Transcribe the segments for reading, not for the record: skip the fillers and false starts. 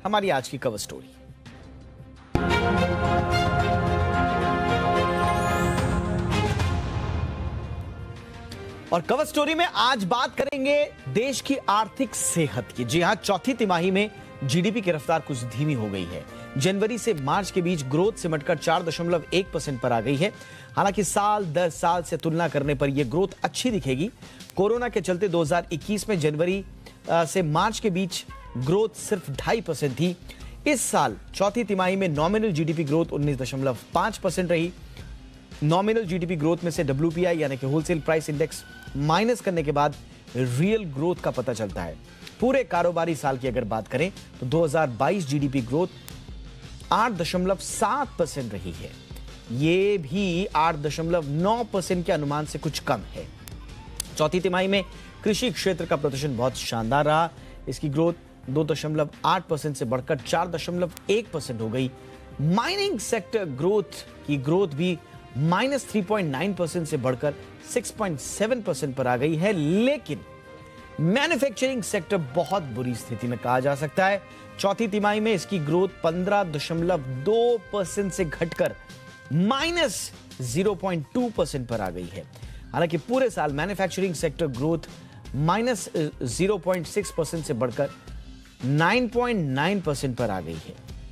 हमारी आज की कवर स्टोरी। और कवर स्टोरी में आज बात करेंगे देश की आर्थिक सेहत की। जी हां, चौथी तिमाही में जीडीपी की रफ्तार कुछ धीमी हो गई है। जनवरी से मार्च के बीच ग्रोथ सिमटकर 4.1% पर आ गई है। हालांकि साल दर साल से तुलना करने पर यह ग्रोथ अच्छी दिखेगी। कोरोना के चलते 2021 में जनवरी से मार्च के बीच ग्रोथ सिर्फ 2.5% थी। इस साल चौथी तिमाही में नॉमिनल जीडीपी ग्रोथ 19.5% रही। नॉमिनल जीडीपी ग्रोथ में से डब्ल्यूपीआई यानी कि होलसेल प्राइस इंडेक्स माइनस करने के बाद रियल ग्रोथ का पता चलता है। पूरे कारोबारी साल की अगर बात करें तो 2022 जीडीपी ग्रोथ 8.7% रही है। ये भी 8.9% के अनुमान से कुछ कम है। चौथी तिमाही में कृषि क्षेत्र का प्रदर्शन बहुत शानदार रहा। इसकी ग्रोथ 2.8% से बढ़कर 4.1% हो गई। माइनिंग सेक्टर की ग्रोथ भी -3.9% से बढ़कर 6.7% पर आ गई है। लेकिन मैन्युफैक्चरिंग सेक्टर बहुत बुरी स्थिति में कहा जा सकता है। चौथी तिमाही में इसकी ग्रोथ 15.2% से घटकर -0.2% पर आ गई है। हालांकि पूरे साल मैन्युफैक्चरिंग सेक्टर ग्रोथ -0.6% से बढ़कर 9.9% पर आ गई है।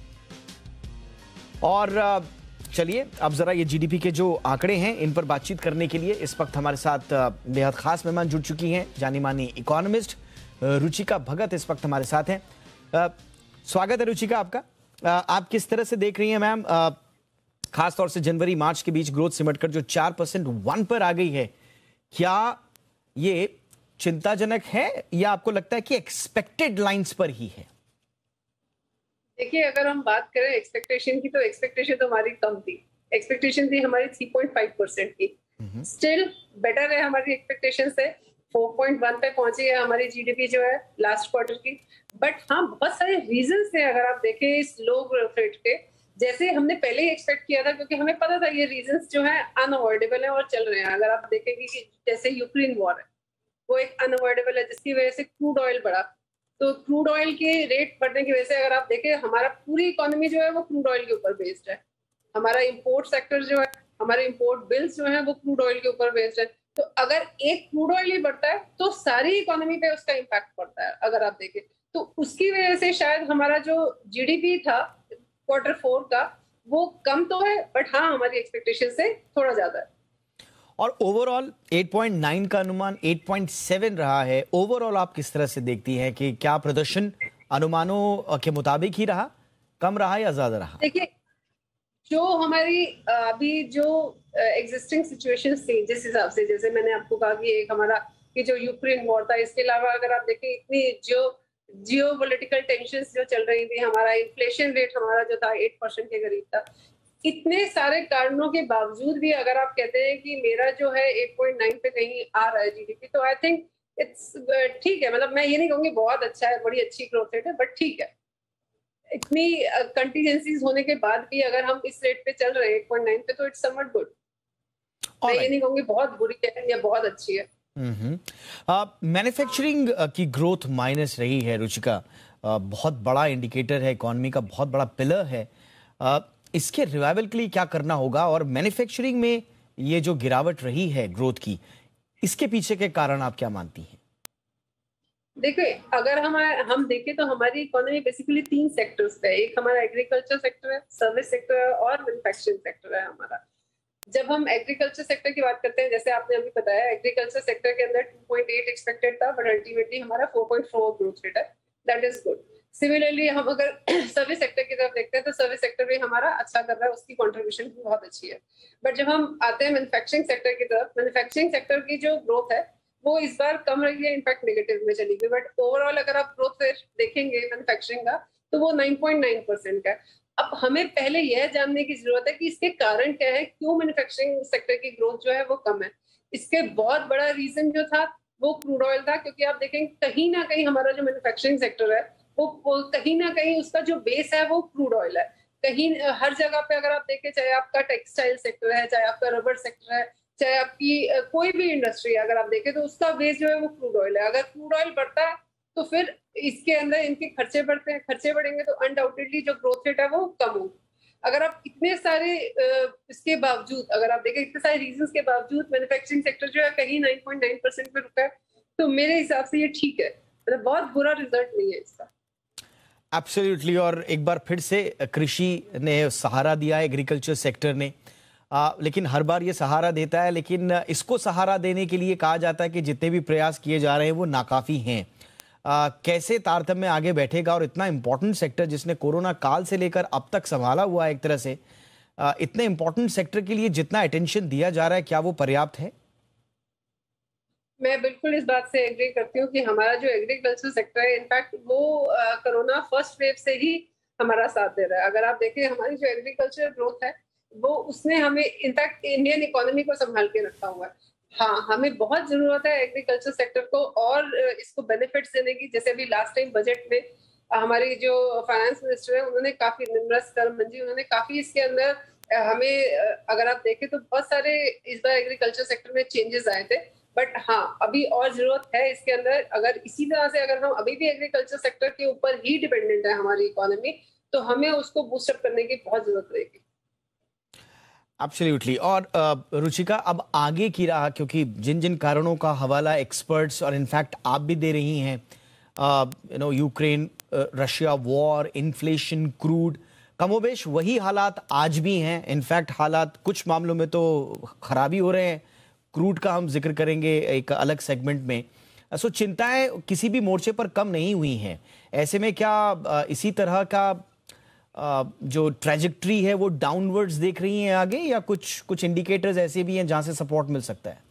और चलिए अब जरा ये जीडीपी के जो आंकड़े हैं इन पर बातचीत करने के लिए इस वक्त हमारे साथ बेहद खास मेहमान जुड़ चुकी हैं। जानी मानी इकोनॉमिस्ट रुचिका भगत इस वक्त हमारे साथ हैं। स्वागत है रुचिका आपका। आप किस तरह से देख रही हैं मैम, खासतौर से जनवरी मार्च के बीच ग्रोथ सिमटकर जो 4% पर आ गई है, क्या ये चिंताजनक है या आपको लगता है कि एक्सपेक्टेड लाइंस पर ही है? देखिए, अगर हम बात करें एक्सपेक्टेशन की, तो एक्सपेक्टेशन तो हमारी कम थी। एक्सपेक्टेशन थी हमारी 3.5% की। स्टिल बेटर है हमारी एक्सपेक्टेशन से। 4.1 पे पहुंची है हमारी जीडीपी जो है लास्ट क्वार्टर की। बट हाँ, बहुत सारे रीजंस हैं अगर आप देखें इस लो ग्रोथ रेट के। जैसे हमने पहले ही एक्सपेक्ट किया था, क्योंकि हमें पता था ये रीजंस जो है अनअवॉइडेबल है और चल रहे हैं। अगर आप देखेंगे कि जैसे यूक्रेन वॉर है, वो एक अनअवॉइडेबल है जिसकी वजह से क्रूड ऑयल बढ़ा। तो क्रूड ऑयल के रेट बढ़ने की वजह से अगर आप देखें, हमारा पूरी इकोनॉमी जो है वो क्रूड ऑयल के ऊपर बेस्ड है। हमारा इंपोर्ट सेक्टर जो है, हमारे इंपोर्ट बिल्स जो है वो क्रूड ऑयल के ऊपर बेस्ड है। तो अगर एक क्रूड ऑयल ही बढ़ता है तो सारी इकोनॉमी पे उसका इम्पैक्ट पड़ता है। अगर आप देखें तो उसकी वजह से शायद हमारा जो जीडीपी था Q4 का वो कम तो है, बट हाँ हमारी एक्सपेक्टेशन से थोड़ा ज्यादा है। और ओवरऑल 8.9 का अनुमान 8.7 रहा है। ओवरऑल आप किस तरह से देखती हैं कि क्या प्रदर्शन अनुमानों के मुताबिक ही रहा, कम रहा या ज्यादा रहा? देखिए, जो हमारी अभी जो एग्जिस्टिंग सिचुएशंस थी, जिस हिसाब से, जैसे मैंने आपको कहा कि एक हमारा कि जो यूक्रेन वॉर था, इसके अलावा अगर आप देखें इतनी जियो पॉलिटिकल टेंशंस जो चल रही थी, हमारा इन्फ्लेशन रेट हमारा जो था 8% के करीब था। इतने सारे कारणों के बावजूद भी अगर आप कहते हैं कि मेरा जो है 8.9 पे कहीं आ रहा है जीडीपी, तो आई थिंक इट्स ठीक है। मतलब मैं ये नहीं कहूंगी बहुत अच्छा है, बड़ी अच्छी ग्रोथ रेट है, बट ठीक है। इतनी कंटीजेंसीज होने के बाद भी अगर हम इस रेट पे चल रहे हैं 8.9 पे, तो इट्स समवट गुड। मैं ये नहीं कहूंगी बहुत बुरी है या बहुत अच्छी है। मैन्युफैक्चरिंग की ग्रोथ माइनस रही है रुचिका। बहुत बड़ा इंडिकेटर है, इकोनॉमी का बहुत बड़ा पिलर है। इसके रिवाइवल के लिए क्या करना होगा, और मैन्युफैक्चरिंग में ये जो गिरावट रही है ग्रोथ की, इसके पीछे के कारण आप क्या मानती हैं? देखिए, अगर हम देखें तो हमारी इकोनॉमी बेसिकली 3 सेक्टर्स पे है। एक हमारा एग्रीकल्चर सेक्टर है, सर्विस सेक्टर है और मैन्युफैक्चरिंग सेक्टर है हमारा। जब हम एग्रीकल्चर सेक्टर की बात करते हैं, जैसे आपने अभी बताया, एग्रीकल्चर सेक्टर के अंदर 2.8 एक्सपेक्टेड था, बट अल्टीमेटली हमारा 4.4 ग्रोथ रेट है। That is good. सिमिलरली हम अगर सर्विस सेक्टर की तरफ देखते हैं तो सर्विस सेक्टर भी हमारा अच्छा कर रहा है, उसकी कंट्रीब्यूशन भी बहुत अच्छी है। बट जब हम आते हैं मैन्युफैक्चरिंग सेक्टर की तरफ, मैन्युफैक्चरिंग सेक्टर की जो ग्रोथ है वो इस बार कम रही है, इनफैक्ट नेगेटिव में चली गई। बट ओवरऑल अगर आप ग्रोथ रेट देखेंगे मैन्युफैक्चरिंग का, तो वो 9.9% का है। अब हमें पहले यह जानने की जरूरत है कि इसके कारण क्या है, क्यों मैन्युफैक्चरिंग सेक्टर की ग्रोथ जो है वो कम है। इसके बहुत बड़ा रीजन जो था वो क्रूड ऑयल था, क्योंकि आप देखें कहीं ना कहीं हमारा जो मैन्युफैक्चरिंग सेक्टर है वो कहीं ना कहीं उसका जो बेस है वो क्रूड ऑयल है। कहीं हर जगह पे अगर आप देखें, चाहे आपका टेक्सटाइल सेक्टर है, चाहे आपका रबर सेक्टर है, चाहे आपकी कोई भी इंडस्ट्री है, अगर आप देखें तो उसका बेस जो है वो क्रूड ऑयल है। अगर क्रूड ऑयल बढ़ता है तो फिर इसके अंदर इनके खर्चे बढ़ते हैं, खर्चे बढ़ेंगे तो अनडाउटेडली जो ग्रोथ रेट है वो कम होगी। अगर आप इतने सारे इसके बावजूद, अगर आप देखें इतने सारे रीजंस के बावजूद मैन्युफैक्चरिंग सेक्टर जो है कहीं 9.9% पे रुका है, तो मेरे हिसाब से ये ठीक है, मतलब बहुत बुरा रिजल्ट नहीं है इसका। एब्सोल्युटली। और एक बार फिर से कृषि ने सहारा दिया है, एग्रीकल्चर सेक्टर ने, लेकिन हर बार ये सहारा देता है, लेकिन इसको सहारा देने के लिए कहा जाता है कि जितने भी प्रयास किए जा रहे हैं वो नाकाफी हैं। कैसे तारतम्य आगे बैठेगा? और इतना इंपॉर्टेंट सेक्टर जिसने कोरोना काल से लेकर अब तक संभाला हुआ है एक तरह से, इतने इंपॉर्टेंट सेक्टर के लिए जितना अटेंशन दिया जा रहा है, क्या वो पर्याप्त है? मैं बिल्कुल इस बात से एग्री करती हूँ कि हमारा जो एग्रीकल्चर सेक्टर है, इनफैक्ट वो कोरोना फर्स्ट वेव से ही हमारा साथ दे रहा है। अगर आप देखें हमारी जो एग्रीकल्चर ग्रोथ है वो उसने हमें इनफैक्ट इंडियन इकोनॉमी को संभाल के रखा हुआ है। हाँ, हमें बहुत जरूरत है एग्रीकल्चर सेक्टर को और इसको बेनिफिट्स देने की। जैसे अभी लास्ट टाइम बजट में हमारी जो फाइनेंस मिनिस्टर है उन्होंने काफी, निर्मला सीतारमण जी, उन्होंने काफी इसके अंदर हमें, अगर आप देखें तो बहुत सारे इस बार एग्रीकल्चर सेक्टर में चेंजेस आए थे। बट हाँ, अभी और जरूरत है इसके अंदर। अगर इसी तरह से अगर हम अभी भी एग्रीकल्चर सेक्टर के ऊपर ही डिपेंडेंट है हमारी इकोनॉमी, तो हमें उसको बूस्टअप करने की बहुत जरूरत रहेगी। एब्सोल्युटली। और रुचिका, अब आगे की राह, क्योंकि जिन जिन कारणों का हवाला एक्सपर्ट्स और इनफैक्ट आप भी दे रही हैं, Ukraine Russia war, inflation, crude, कमोबेश वही हालात आज भी हैं। इनफैक्ट हालात कुछ मामलों में तो खराबी हो रहे हैं। क्रूड का हम जिक्र करेंगे एक अलग सेगमेंट में। सो चिंताएं किसी भी मोर्चे पर कम नहीं हुई हैं। ऐसे में क्या इसी तरह का जो ट्रैजेक्टरी है वो डाउनवर्ड्स देख रही हैं आगे, या कुछ इंडिकेटर्स ऐसे भी हैं जहां से सपोर्ट मिल सकता है?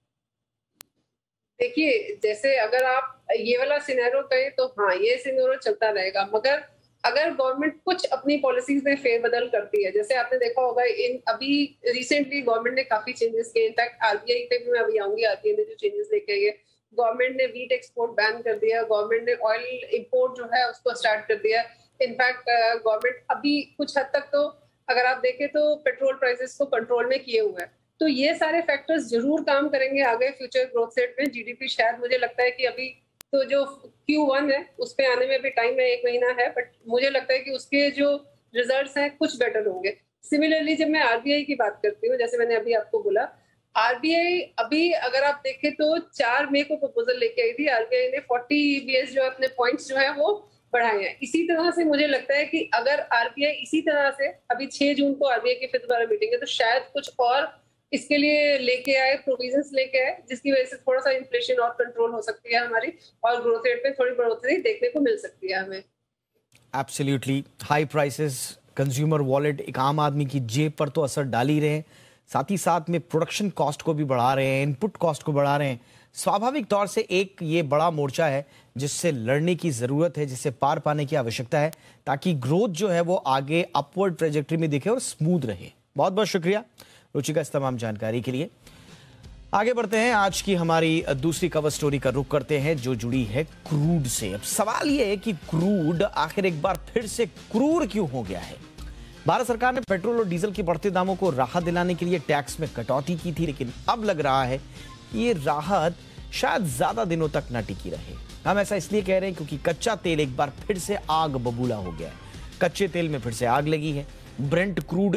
देखिए, जैसे अगर आप ये वाला सिनेरियो कहें तो हाँ, ये सिनेरियो चलता रहेगा, मगर अगर गवर्नमेंट कुछ अपनी पॉलिसीज में फेरबदल करती है, जैसे आपने देखा होगा अभी रिसेंटली गवर्नमेंट ने काफी चेंजेस किए। इनफैक्ट आरबीआई पे भी मैं अभी आऊंगी, आरबीआई ने जो चेंजेस लेके आई है, गवर्नमेंट ने वीट एक्सपोर्ट बैन कर दिया, गवर्नमेंट ने ऑयल इंपोर्ट जो है उसको स्टार्ट कर दिया। इनफैक्ट गवर्नमेंट अभी कुछ हद तक तो अगर आप देखें तो पेट्रोल प्राइसेस को कंट्रोल में किए हुए हैं। तो ये सारे फैक्टर्स जरूर काम करेंगे आगे फ्यूचर ग्रोथ रेट में। जीडीपी शायद मुझे लगता है कि अभी तो जो Q1 है उस पे आने में भी टाइम है, 1 महीना है, बट मुझे लगता है कि उसके जो रिजल्ट्स हैं कुछ बेटर होंगे। सिमिलरली जब मैं आरबीआई की बात करती हूँ, जैसे मैंने अभी आपको बोला, आरबीआई अभी अगर आप देखें तो 4 मई को प्रपोजल लेके आई थी। आरबीआई ने 40 EBS जो अपने पॉइंट्स जो है वो बढ़ाए हैं। इसी तरह से मुझे लगता है कि अगर आरबीआई इसी तरह से, अभी 6 जून को आरबीआई की फिर दोबारा मीटिंग है, तो शायद कुछ और इसके लिए लेके आए, प्रोविजंस लेके आए, जिसकी वजह से थोड़ा सा इन्फ्लेशन और कंट्रोल हो सकती है हमारी, और ग्रोथ रेट में थोड़ी बढ़ोतरी देखने को मिल सकती है हमें। Absolutely. High prices consumer wallet, एक आम आदमी की जेब पर तो असर डाल ही रहे हैं, साथ ही साथ में प्रोडक्शन कॉस्ट को भी बढ़ा रहे हैं, इनपुट कॉस्ट को बढ़ा रहे हैं। स्वाभाविक तौर से एक ये बड़ा मोर्चा है जिससे लड़ने की जरूरत है, जिससे पार पाने की आवश्यकता है, ताकि ग्रोथ जो है वो आगे अपवर्ड ट्रेजेक्टरी में दिखे और स्मूथ रहे। बहुत बहुत शुक्रिया रुचिका इस तमाम जानकारी के लिए। आगे बढ़ते हैं, आज की हमारी दूसरी कवर स्टोरी का रुख करते हैं जो जुड़ी है क्रूड से। अब सवाल यह है कि क्रूड आखिर एक बार फिर से क्रूर क्यों हो गया है। भारत सरकार ने पेट्रोल और डीजल के बढ़ते दामों को राहत दिलाने के लिए टैक्स में कटौती की थी, लेकिन अब लग रहा है कि ये राहत शायद ज्यादा दिनों तक न टिकी रहे। हम ऐसा इसलिए कह रहे हैं क्योंकि कच्चा तेल एक बार फिर से आग बबूला हो गया है। कच्चे तेल में फिर से आग लगी है। ब्रेंट क्रूड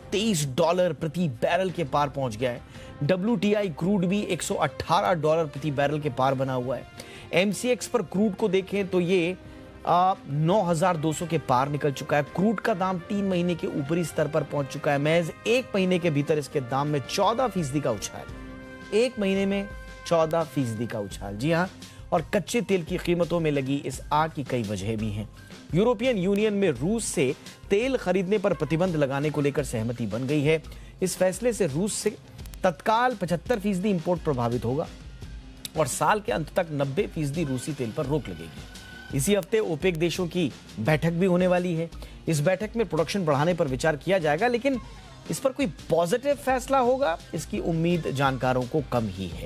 $123 प्रति बैरल के पार पहुंच गया है। WTI क्रूड भी $118 प्रति बैरल के पार बना हुआ है। MCX पर क्रूड को देखें तो ये 9,200 के पार निकल चुका है। क्रूड का दाम 3 महीने के ऊपरी स्तर पर पहुंच चुका है। महज 1 महीने के भीतर इसके दाम में 14% का उछाल। 1 महीने में 14% का उछाल, जी हाँ। और कच्चे तेल की कीमतों में लगी इस आग की कई वजहें भी हैं। यूरोपियन यूनियन में रूस से तेल खरीदने पर प्रतिबंध लगाने को लेकर सहमति बन गई है। इस फैसले से रूस से तत्काल 75% इंपोर्ट प्रभावित होगा और साल के अंत तक 90% रूसी तेल पर रोक लगेगी। इसी हफ्ते ओपेक देशों की बैठक भी होने वाली है। इस बैठक में प्रोडक्शन बढ़ाने पर विचार किया जाएगा, लेकिन इस पर कोई पॉजिटिव फैसला होगा इसकी उम्मीद जानकारों को कम ही है।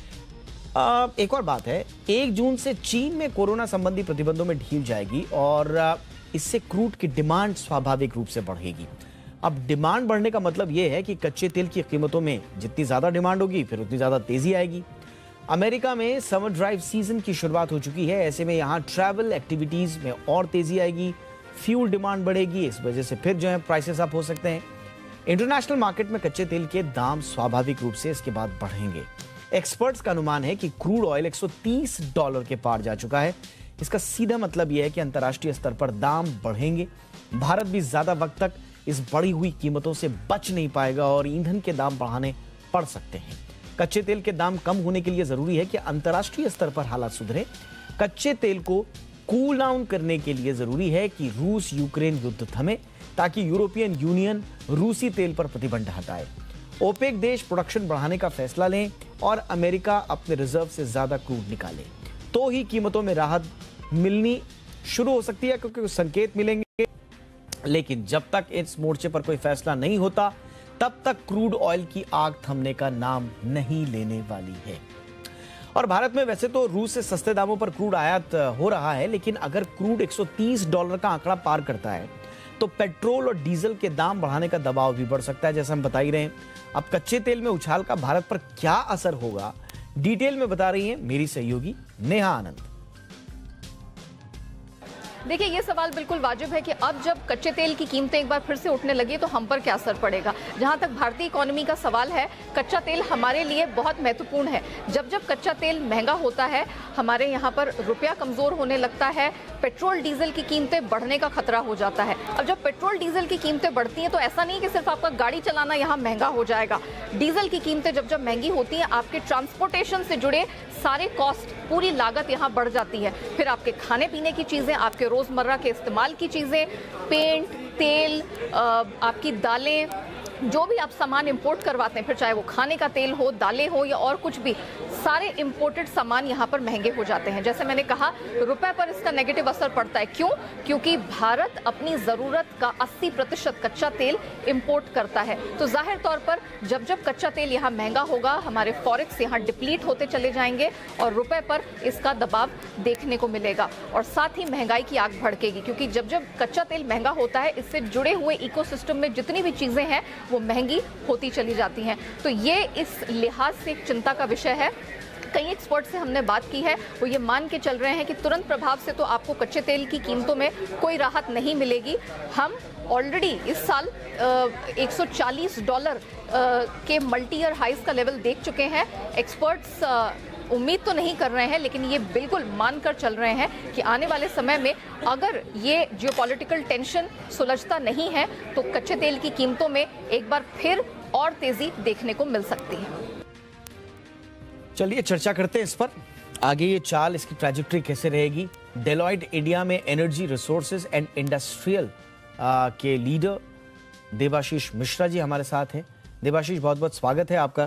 एक और बात है, 1 जून से चीन में कोरोना संबंधी प्रतिबंधों में ढील जाएगी और इससे क्रूड की डिमांड स्वाभाविक रूप से बढ़ेगी। अब डिमांड बढ़ने का मतलब यह है कि कच्चे तेल की कीमतों में जितनी ज्यादा डिमांड होगी फिर उतनी ज्यादा तेजी आएगी। अमेरिका में समर ड्राइव सीजन की शुरुआत हो चुकी है। ऐसे में यहाँ ट्रैवल एक्टिविटीज में और तेजी आएगी, फ्यूल डिमांड बढ़ेगी, इस वजह से फिर जो है प्राइसेस अप हो सकते हैं। इंटरनेशनल मार्केट में कच्चे तेल के दाम स्वाभाविक रूप से इसके बाद बढ़ेंगे। एक्सपर्ट्स का अनुमान है कि क्रूड ऑयल $130 के पार जा चुका है। इसका सीधा मतलब यह है कि अंतर्राष्ट्रीय स्तर पर दाम बढ़ेंगे। भारत भी ज्यादा वक्त तक इस बढ़ी हुई कीमतों से बच नहीं पाएगा और ईंधन के दाम बढ़ाने पड़ सकते हैं। कच्चे तेल के दाम कम होने के लिए जरूरी है कि अंतर्राष्ट्रीय स्तर पर हालात सुधरे। कच्चे तेल को कूल डाउन करने के लिए जरूरी है कि रूस यूक्रेन युद्ध थमे, ताकि यूरोपियन यूनियन रूसी तेल पर प्रतिबंध हटाए। ओपेक देश प्रोडक्शन बढ़ाने का फैसला लें और अमेरिका अपने रिजर्व से ज्यादा क्रूड निकाले, तो ही कीमतों में राहत मिलनी शुरू हो सकती है, क्योंकि संकेत मिलेंगे। लेकिन जब तक इस मोर्चे पर कोई फैसला नहीं होता, तब तक क्रूड ऑयल की आग थमने का नाम नहीं लेने वाली है। और भारत में वैसे तो रूस से सस्ते दामों पर क्रूड आयात हो रहा है, लेकिन अगर क्रूड $130 का आंकड़ा पार करता है तो पेट्रोल और डीजल के दाम बढ़ाने का दबाव भी बढ़ सकता है, जैसा हम बता ही रहे हैं। अब कच्चे तेल में उछाल का भारत पर क्या असर होगा, डिटेल में बता रही हैं मेरी सहयोगी नेहा आनंद। देखिए, ये सवाल बिल्कुल वाजिब है कि अब जब कच्चे तेल की कीमतें एक बार फिर से उठने लगी तो हम पर क्या असर पड़ेगा। जहां तक भारतीय इकोनॉमी का सवाल है, कच्चा तेल हमारे लिए बहुत महत्वपूर्ण है। जब जब कच्चा तेल महंगा होता है, हमारे यहाँ पर रुपया कमजोर होने लगता है, पेट्रोल डीजल की कीमतें बढ़ने का खतरा हो जाता है। अब जब पेट्रोल डीजल की कीमतें बढ़ती हैं तो ऐसा नहीं कि सिर्फ आपका गाड़ी चलाना यहाँ महंगा हो जाएगा। डीजल की कीमतें जब जब महंगी होती हैं, आपके ट्रांसपोर्टेशन से जुड़े सारे कॉस्ट, पूरी लागत यहाँ बढ़ जाती है। फिर आपके खाने पीने की चीज़ें, आपके रोज़मर्रा के इस्तेमाल की चीज़ें, पेंट, तेल, आपकी दालें, जो भी आप सामान इंपोर्ट करवाते हैं, फिर चाहे वो खाने का तेल हो, दालें हो या और कुछ भी, सारे इंपोर्टेड सामान यहाँ पर महंगे हो जाते हैं। जैसे मैंने कहा, रुपए पर इसका नेगेटिव असर पड़ता है। क्यों? क्योंकि भारत अपनी ज़रूरत का 80% कच्चा तेल इंपोर्ट करता है। तो जाहिर तौर पर जब जब कच्चा तेल यहाँ महंगा होगा, हमारे फॉरेक्स यहाँ डिप्लीट होते चले जाएंगे और रुपए पर इसका दबाव देखने को मिलेगा और साथ ही महंगाई की आग भड़केगी। क्योंकि जब जब कच्चा तेल महंगा होता है, इससे जुड़े हुए इकोसिस्टम में जितनी भी चीज़ें हैं वो महंगी होती चली जाती हैं। तो ये इस लिहाज से एक चिंता का विषय है। कई एक्सपर्ट से हमने बात की है, वो ये मान के चल रहे हैं कि तुरंत प्रभाव से तो आपको कच्चे तेल की कीमतों में कोई राहत नहीं मिलेगी। हम ऑलरेडी इस साल $140 के मल्टी ईयर हाइज का लेवल देख चुके हैं। एक्सपर्ट्स उम्मीद तो नहीं कर रहे हैं, लेकिन ये बिल्कुल मानकर चल रहे हैं कि आने वाले समय में अगर ये जियोपॉलिटिकल टेंशन सुलझता नहीं है तो कच्चे तेल की कीमतों में एक बार फिर और तेजी देखने को मिल सकती है। चलिए चर्चा करते हैं इस पर। आगे ये चाल, इसकी ट्रैजेक्टरी कैसे रहेगी। डेलॉयट इंडिया में एनर्जी रिसोर्सेज एंड इंडस्ट्रियल के लीडर देवाशीष मिश्रा जी हमारे साथ हैं। देवाशीष, बहुत बहुत स्वागत है आपका।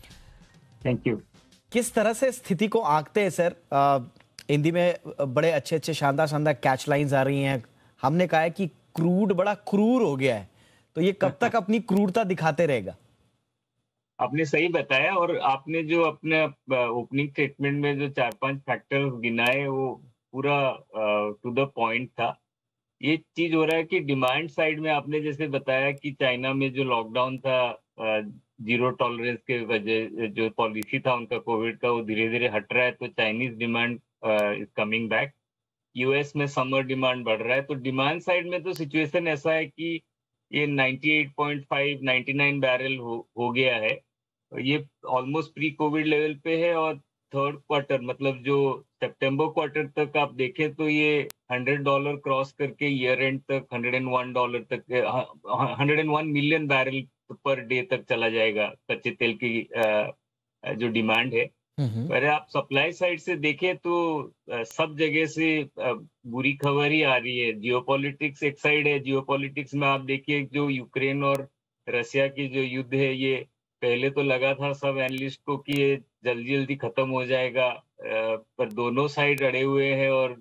Thank you. किस तरह से स्थिति को आंकते हैं सर? हिंदी में बड़े अच्छे अच्छे शानदार शानदार कैच लाइंस आ रही हैं। हमने कहा है कि क्रूड बड़ा क्रूर हो गया है, तो ये कब तक अपनी क्रूरता दिखाते रहेगा? आपने सही बताया, और आपने जो अपने ओपनिंग स्टेटमेंट में जो 4-5 फैक्टर्स गिनाए वो पूरा टू द पॉइंट था। ये चीज हो रहा है कि डिमांड साइड में आपने जैसे बताया कि चाइना में जो लॉकडाउन था, जीरो टॉलरेंस के वजह जो पॉलिसी था उनका कोविड का, वो धीरे धीरे हट रहा है, तो Chinese demand is coming back. US में समर डिमांड बढ़ रहा है, तो डिमांड साइड में तो सिचुएशन ऐसा है कि ये 98.5 99 बैरल हो गया है। ये ऑलमोस्ट प्री कोविड लेवल पे है, और थर्ड क्वार्टर मतलब जो सितंबर क्वार्टर तक आप देखें तो ये $100 क्रॉस करके ईयर एंड तक $101 तक, 101 मिलियन बैरल पर डे तक चला जाएगा कच्चे तेल की जो डिमांड है। पर आप सप्लाई साइड से देखें तो सब जगह से बुरी खबर ही आ रही है। जियोपॉलिटिक्स एक साइड है, जियोपॉलिटिक्स में आप देखिए जो यूक्रेन और रशिया की जो युद्ध है, ये पहले तो लगा था सब एनालिस्ट को कि ये जल्दी जल्दी खत्म हो जाएगा, पर दोनों साइड अड़े हुए हैं और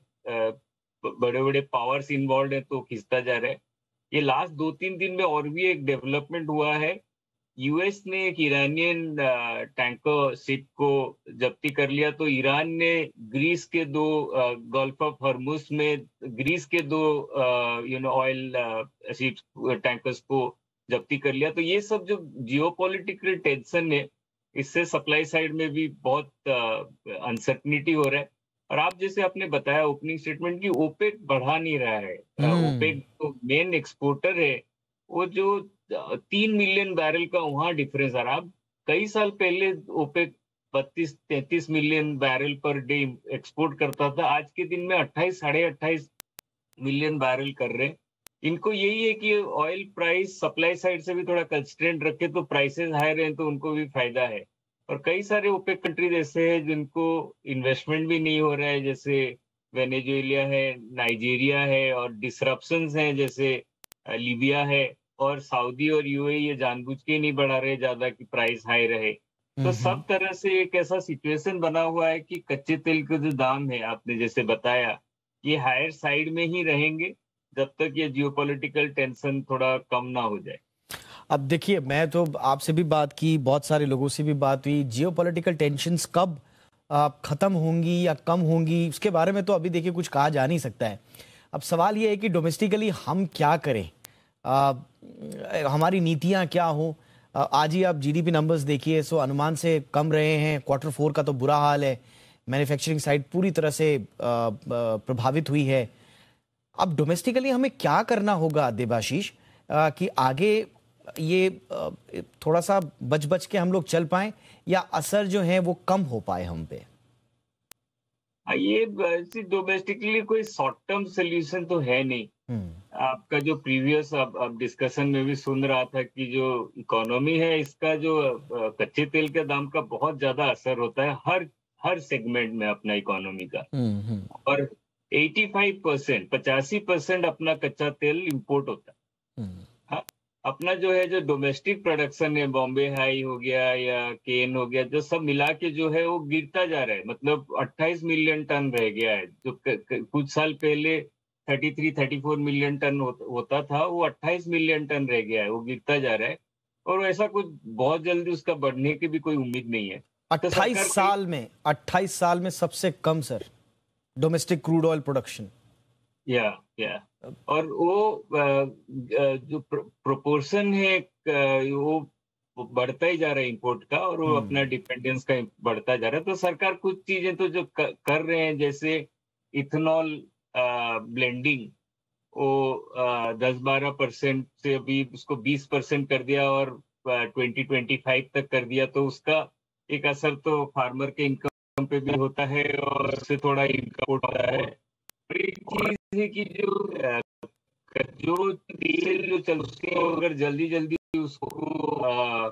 बड़े बड़े पावर्स इन्वॉल्व है, तो खिंचता जा रहा है। ये लास्ट 2-3 दिन में और भी एक डेवलपमेंट हुआ है। यूएस ने एक ईरानियन टैंकर शिप को जब्ती कर लिया, तो ईरान ने ग्रीस के 2 गल्फ ऑफ हॉर्मुज में ग्रीस के 2 ऑयल शिप्स टैंकर्स को जब्ती कर लिया। तो ये सब जो जियोपॉलिटिकल टेंशन है, इससे सप्लाई साइड में भी बहुत अनसर्टनिटी हो रहा है। और आप जैसे आपने बताया ओपनिंग स्टेटमेंट की, ओपेक बढ़ा नहीं रहा है। ओपेक तो मेन एक्सपोर्टर है, वो जो 3 मिलियन बैरल का वहां डिफरेंस आ रहा। अब कई साल पहले OPEC 32-33 million barrel per day export करता था, आज के दिन में 28 साढ़े 28 मिलियन बैरल कर रहे हैं। इनको यही है कि ऑयल प्राइस सप्लाई साइड से भी थोड़ा कंस्ट्रेंट रखे तो प्राइसेस हाई रहे तो उनको भी फायदा है। और कई सारे ओपेक कंट्रीज ऐसे हैं जिनको इन्वेस्टमेंट भी नहीं हो रहा है, जैसे वेनेजुएला है, नाइजीरिया है, और डिसरप्शंस हैं जैसे लीबिया है, और सऊदी और यूएई ये जानबूझ के नहीं बढ़ा रहे ज्यादा कि प्राइस हाई रहे। तो सब तरह से एक ऐसा सिचुएशन बना हुआ है कि कच्चे तेल के जो दाम है, आपने जैसे बताया, ये हायर साइड में ही रहेंगे जब तक ये जियोपॉलिटिकल टेंशन थोड़ा कम ना हो जाए। अब देखिए, मैं तो आपसे भी बात की, बहुत सारे लोगों से भी बात हुई, जियोपॉलिटिकल टेंशंस कब खत्म होंगी या कम होंगी उसके बारे में तो अभी देखिए कुछ कहा जा नहीं सकता है। अब सवाल ये है कि डोमेस्टिकली हम क्या करें, हमारी नीतियां क्या हो। आज ही आप जीडीपी नंबर्स देखिए, सो अनुमान से कम रहे हैं। Q4 का तो बुरा हाल है, मैन्युफैक्चरिंग साइड पूरी तरह से प्रभावित हुई है। अब डोमेस्टिकली हमें क्या करना होगा देबाशीष, कि आगे ये थोड़ा सा बच के हम लोग चल पाएं, या असर जो है वो कम हो पाए हम पे? ये डोमेस्टिकली कोई शॉर्ट टर्म सोल्यूशन तो है नहीं। आपका जो प्रीवियस अब डिस्कशन में भी सुन रहा था कि जो इकोनॉमी है इसका जो कच्चे तेल के दाम का बहुत ज्यादा असर होता है हर सेगमेंट में अपना इकोनॉमी का। और 85% अपना कच्चा तेल इंपोर्ट होता है। अपना जो है जो डोमेस्टिक प्रोडक्शन है, बॉम्बे हाई हो गया या केन हो गया, जो सब मिला के जो है वो गिरता जा रहा है। मतलब 28 मिलियन टन रह गया है, जो कुछ साल पहले 33-34 मिलियन टन होता था, वो 28 मिलियन टन रह गया है, वो गिरता जा रहा है। और ऐसा कुछ बहुत जल्दी उसका बढ़ने की भी कोई उम्मीद नहीं है। 28 साल में सबसे कम sir domestic crude oil production. या और वो जो प्रोपोर्शन है वो बढ़ता ही जा रहा है इंपोर्ट का, और वो अपना डिपेंडेंस का बढ़ता जा रहा है। तो सरकार कुछ चीजें तो जो कर रहे हैं, जैसे इथेनॉल ब्लेंडिंग, वो 10-12% से अभी उसको 20% कर दिया और 2025 तक कर दिया। तो उसका एक असर तो फार्मर के इनकम पे भी होता है और उससे थोड़ा इनकम होता है। एक चीज है कि जो डीजल जो चलते हैं, अगर जल्दी उसको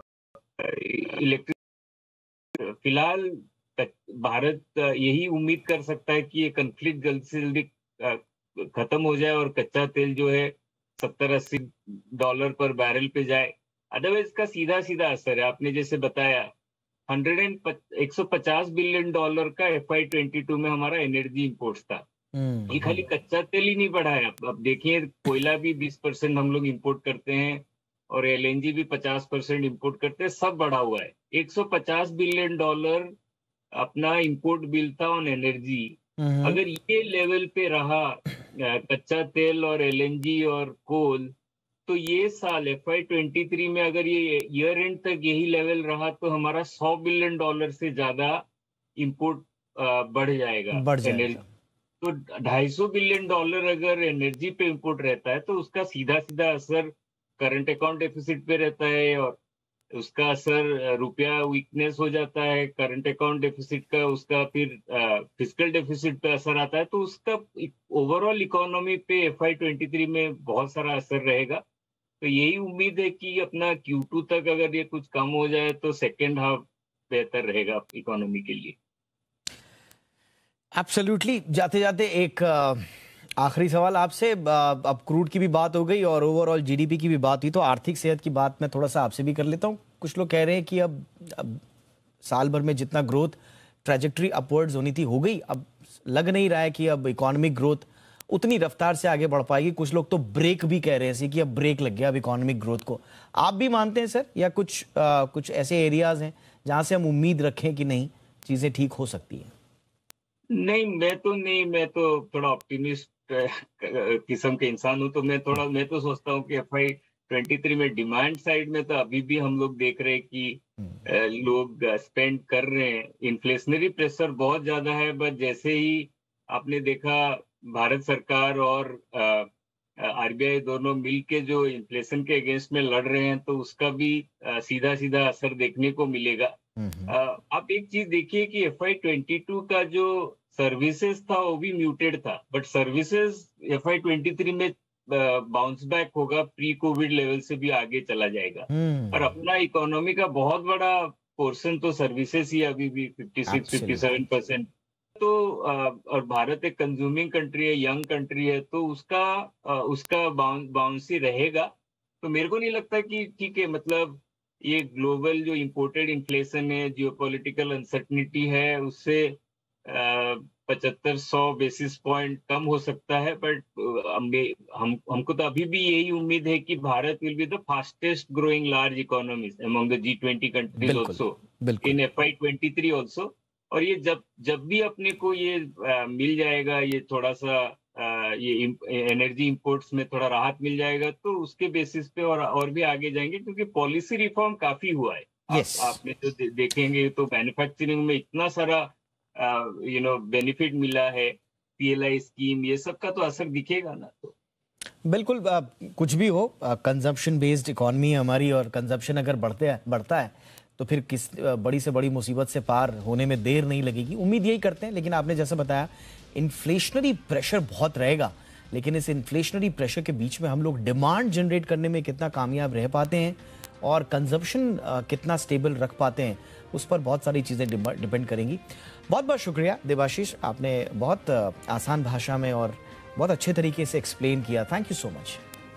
इलेक्ट्रिक, फिलहाल भारत यही उम्मीद कर सकता है कि ये कन्फ्लिक्ट जल्दी से जल्दी खत्म हो जाए और कच्चा तेल जो है $70-80 पर बैरल पे जाए। अदरवाइज का सीधा असर है, आपने जैसे बताया 150 बिलियन डॉलर का FY22 में हमारा एनर्जी इंपोर्ट्स था। ये खाली कच्चा तेल ही नहीं बढ़ा है। अब देखिए, कोयला भी 20% हम लोग इंपोर्ट करते हैं और LNG भी 50% इंपोर्ट करते हैं, सब बढ़ा हुआ है। 150 बिलियन डॉलर अपना इंपोर्ट बिल था ऑन एनर्जी। अगर ये लेवल पे रहा कच्चा तेल और LNG और कोल, तो ये साल FY23 में अगर ये ईयर एंड तक यही लेवल रहा तो हमारा $100 बिलियन से ज्यादा इंपोर्ट बढ़ जाएगा। तो $250 बिलियन अगर एनर्जी पे इंपोर्ट रहता है तो उसका सीधा असर करंट अकाउंट डेफिसिट पे रहता है, और उसका असर रुपया वीकनेस हो जाता है करंट अकाउंट डेफिसिट का, उसका फिर फिस्कल डेफिसिट पे असर आता है। तो उसका ओवरऑल इकोनॉमी पे FY23 में बहुत सारा असर रहेगा। तो यही उम्मीद है कि अपना Q2 तक अगर ये कुछ कम हो जाए तो सेकेंड हाफ बेहतर रहेगा इकोनॉमी के लिए। एब्सोल्युटली। जाते एक आखिरी सवाल आपसे। अब क्रूड की भी बात हो गई और ओवरऑल जीडीपी की भी बात हुई, तो आर्थिक सेहत की बात मैं थोड़ा सा आपसे भी कर लेता हूँ। कुछ लोग कह रहे हैं कि अब साल भर में जितना ग्रोथ ट्रैजेक्टरी अपवर्ड्स होनी थी हो गई, अब लग नहीं रहा है कि अब इकोनॉमिक ग्रोथ उतनी रफ्तार से आगे बढ़ पाएगी। कुछ लोग तो ब्रेक भी कह रहे हैं कि अब ब्रेक लग गया अब इकोनॉमिक ग्रोथ को। आप भी मानते हैं सर, या कुछ ऐसे एरियाज हैं जहां से हम उम्मीद रखें कि नहीं चीजें ठीक हो सकती हैं? नहीं, मैं तो थोड़ा ऑप्टिमिस्ट किस्म के इंसान हूँ। तो मैं तो सोचता हूँ कि 23 में डिमांड साइड में तो अभी भी हम लोग देख रहे हैं कि लोग स्पेंड कर रहे हैं। इन्फ्लेशनरी प्रेशर बहुत ज्यादा है, बट जैसे ही आपने देखा भारत सरकार और आरबीआई दोनों मिलके जो इन्फ्लेशन के अगेंस्ट में लड़ रहे हैं, तो उसका भी सीधा सीधा असर देखने को मिलेगा। आप एक चीज देखिए कि FY22 का जो सर्विसेज था वो भी म्यूटेड था, बट सर्विसेज FY23 में बाउंस बैक होगा, प्री कोविड लेवल से भी आगे चला जाएगा। और अपना इकोनॉमी का बहुत बड़ा पोर्शन तो सर्विसेज ही अभी भी 56-57%। तो और भारत एक कंज्यूमिंग कंट्री है, यंग कंट्री है, तो उसका बाउंस ही रहेगा। तो मेरे को नहीं लगता कि ठीक है, मतलब ये ग्लोबल जो इम्पोर्टेड इन्फ्लेशन है, जियोपॉलिटिकल अनसर्टनिटी है, उससे 75-100 बेसिस पॉइंट कम हो सकता है। बट हमको तो अभी भी यही उम्मीद है कि भारत will be the fastest growing large economies among the G20 countries also in FY23 also. और ये जब भी अपने को ये मिल जाएगा, ये थोड़ा सा ये एनर्जी इंपोर्ट्स में थोड़ा राहत मिल जाएगा, तो उसके बेसिस पे और भी आगे जाएंगे, क्योंकि पॉलिसी रिफॉर्म काफी हुआ है। आपने जो देखेंगे तो मैन्युफैक्चरिंग में इतना सारा बेनिफिट मिला है, PLI स्कीम, ये सब का तो असर दिखेगा ना। तो बिल्कुल, कुछ भी हो, कंजम्पशन बेस्ड इकोनॉमी है हमारी, और कंजम्पशन अगर बढ़ता है तो फिर किस बड़ी से बड़ी मुसीबत से पार होने में देर नहीं लगेगी, उम्मीद यही करते हैं। लेकिन आपने जैसे बताया, इन्फ्लेशनरी प्रेशर बहुत रहेगा, लेकिन इस इन्फ्लेशनरी प्रेशर के बीच में हम लोग डिमांड जनरेट करने में कितना कामयाब रह पाते हैं और कंजम्पशन कितना स्टेबल रख पाते हैं, उस पर बहुत सारी चीज़ें डिपेंड करेंगी। बहुत बहुत शुक्रिया देवाशीष, आपने बहुत आसान भाषा में और बहुत अच्छे तरीके से एक्सप्लेन किया। Thank you so much.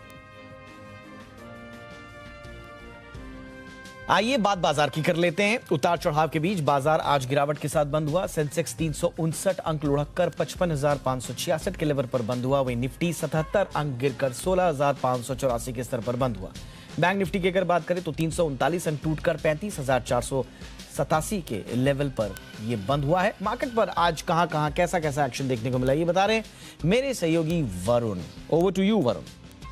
आइए बात बाजार की कर लेते हैं। उतार चढ़ाव के बीच बाजार आज गिरावट के साथ बंद हुआ। सेंसेक्स 359 अंक लुढ़ककर 55,566 के लेवल पर बंद हुआ। वहीं निफ्टी 77 अंक गिरकर 16,584 के स्तर पर बंद हुआ। बैंक निफ्टी की अगर बात करें तो 339 अंक टूटकर 35,487 के लेवल पर यह बंद हुआ है। मार्केट पर आज कहां कैसा एक्शन देखने को मिला, ये बता रहे हैं मेरे सहयोगी Varun. Over to you Varun.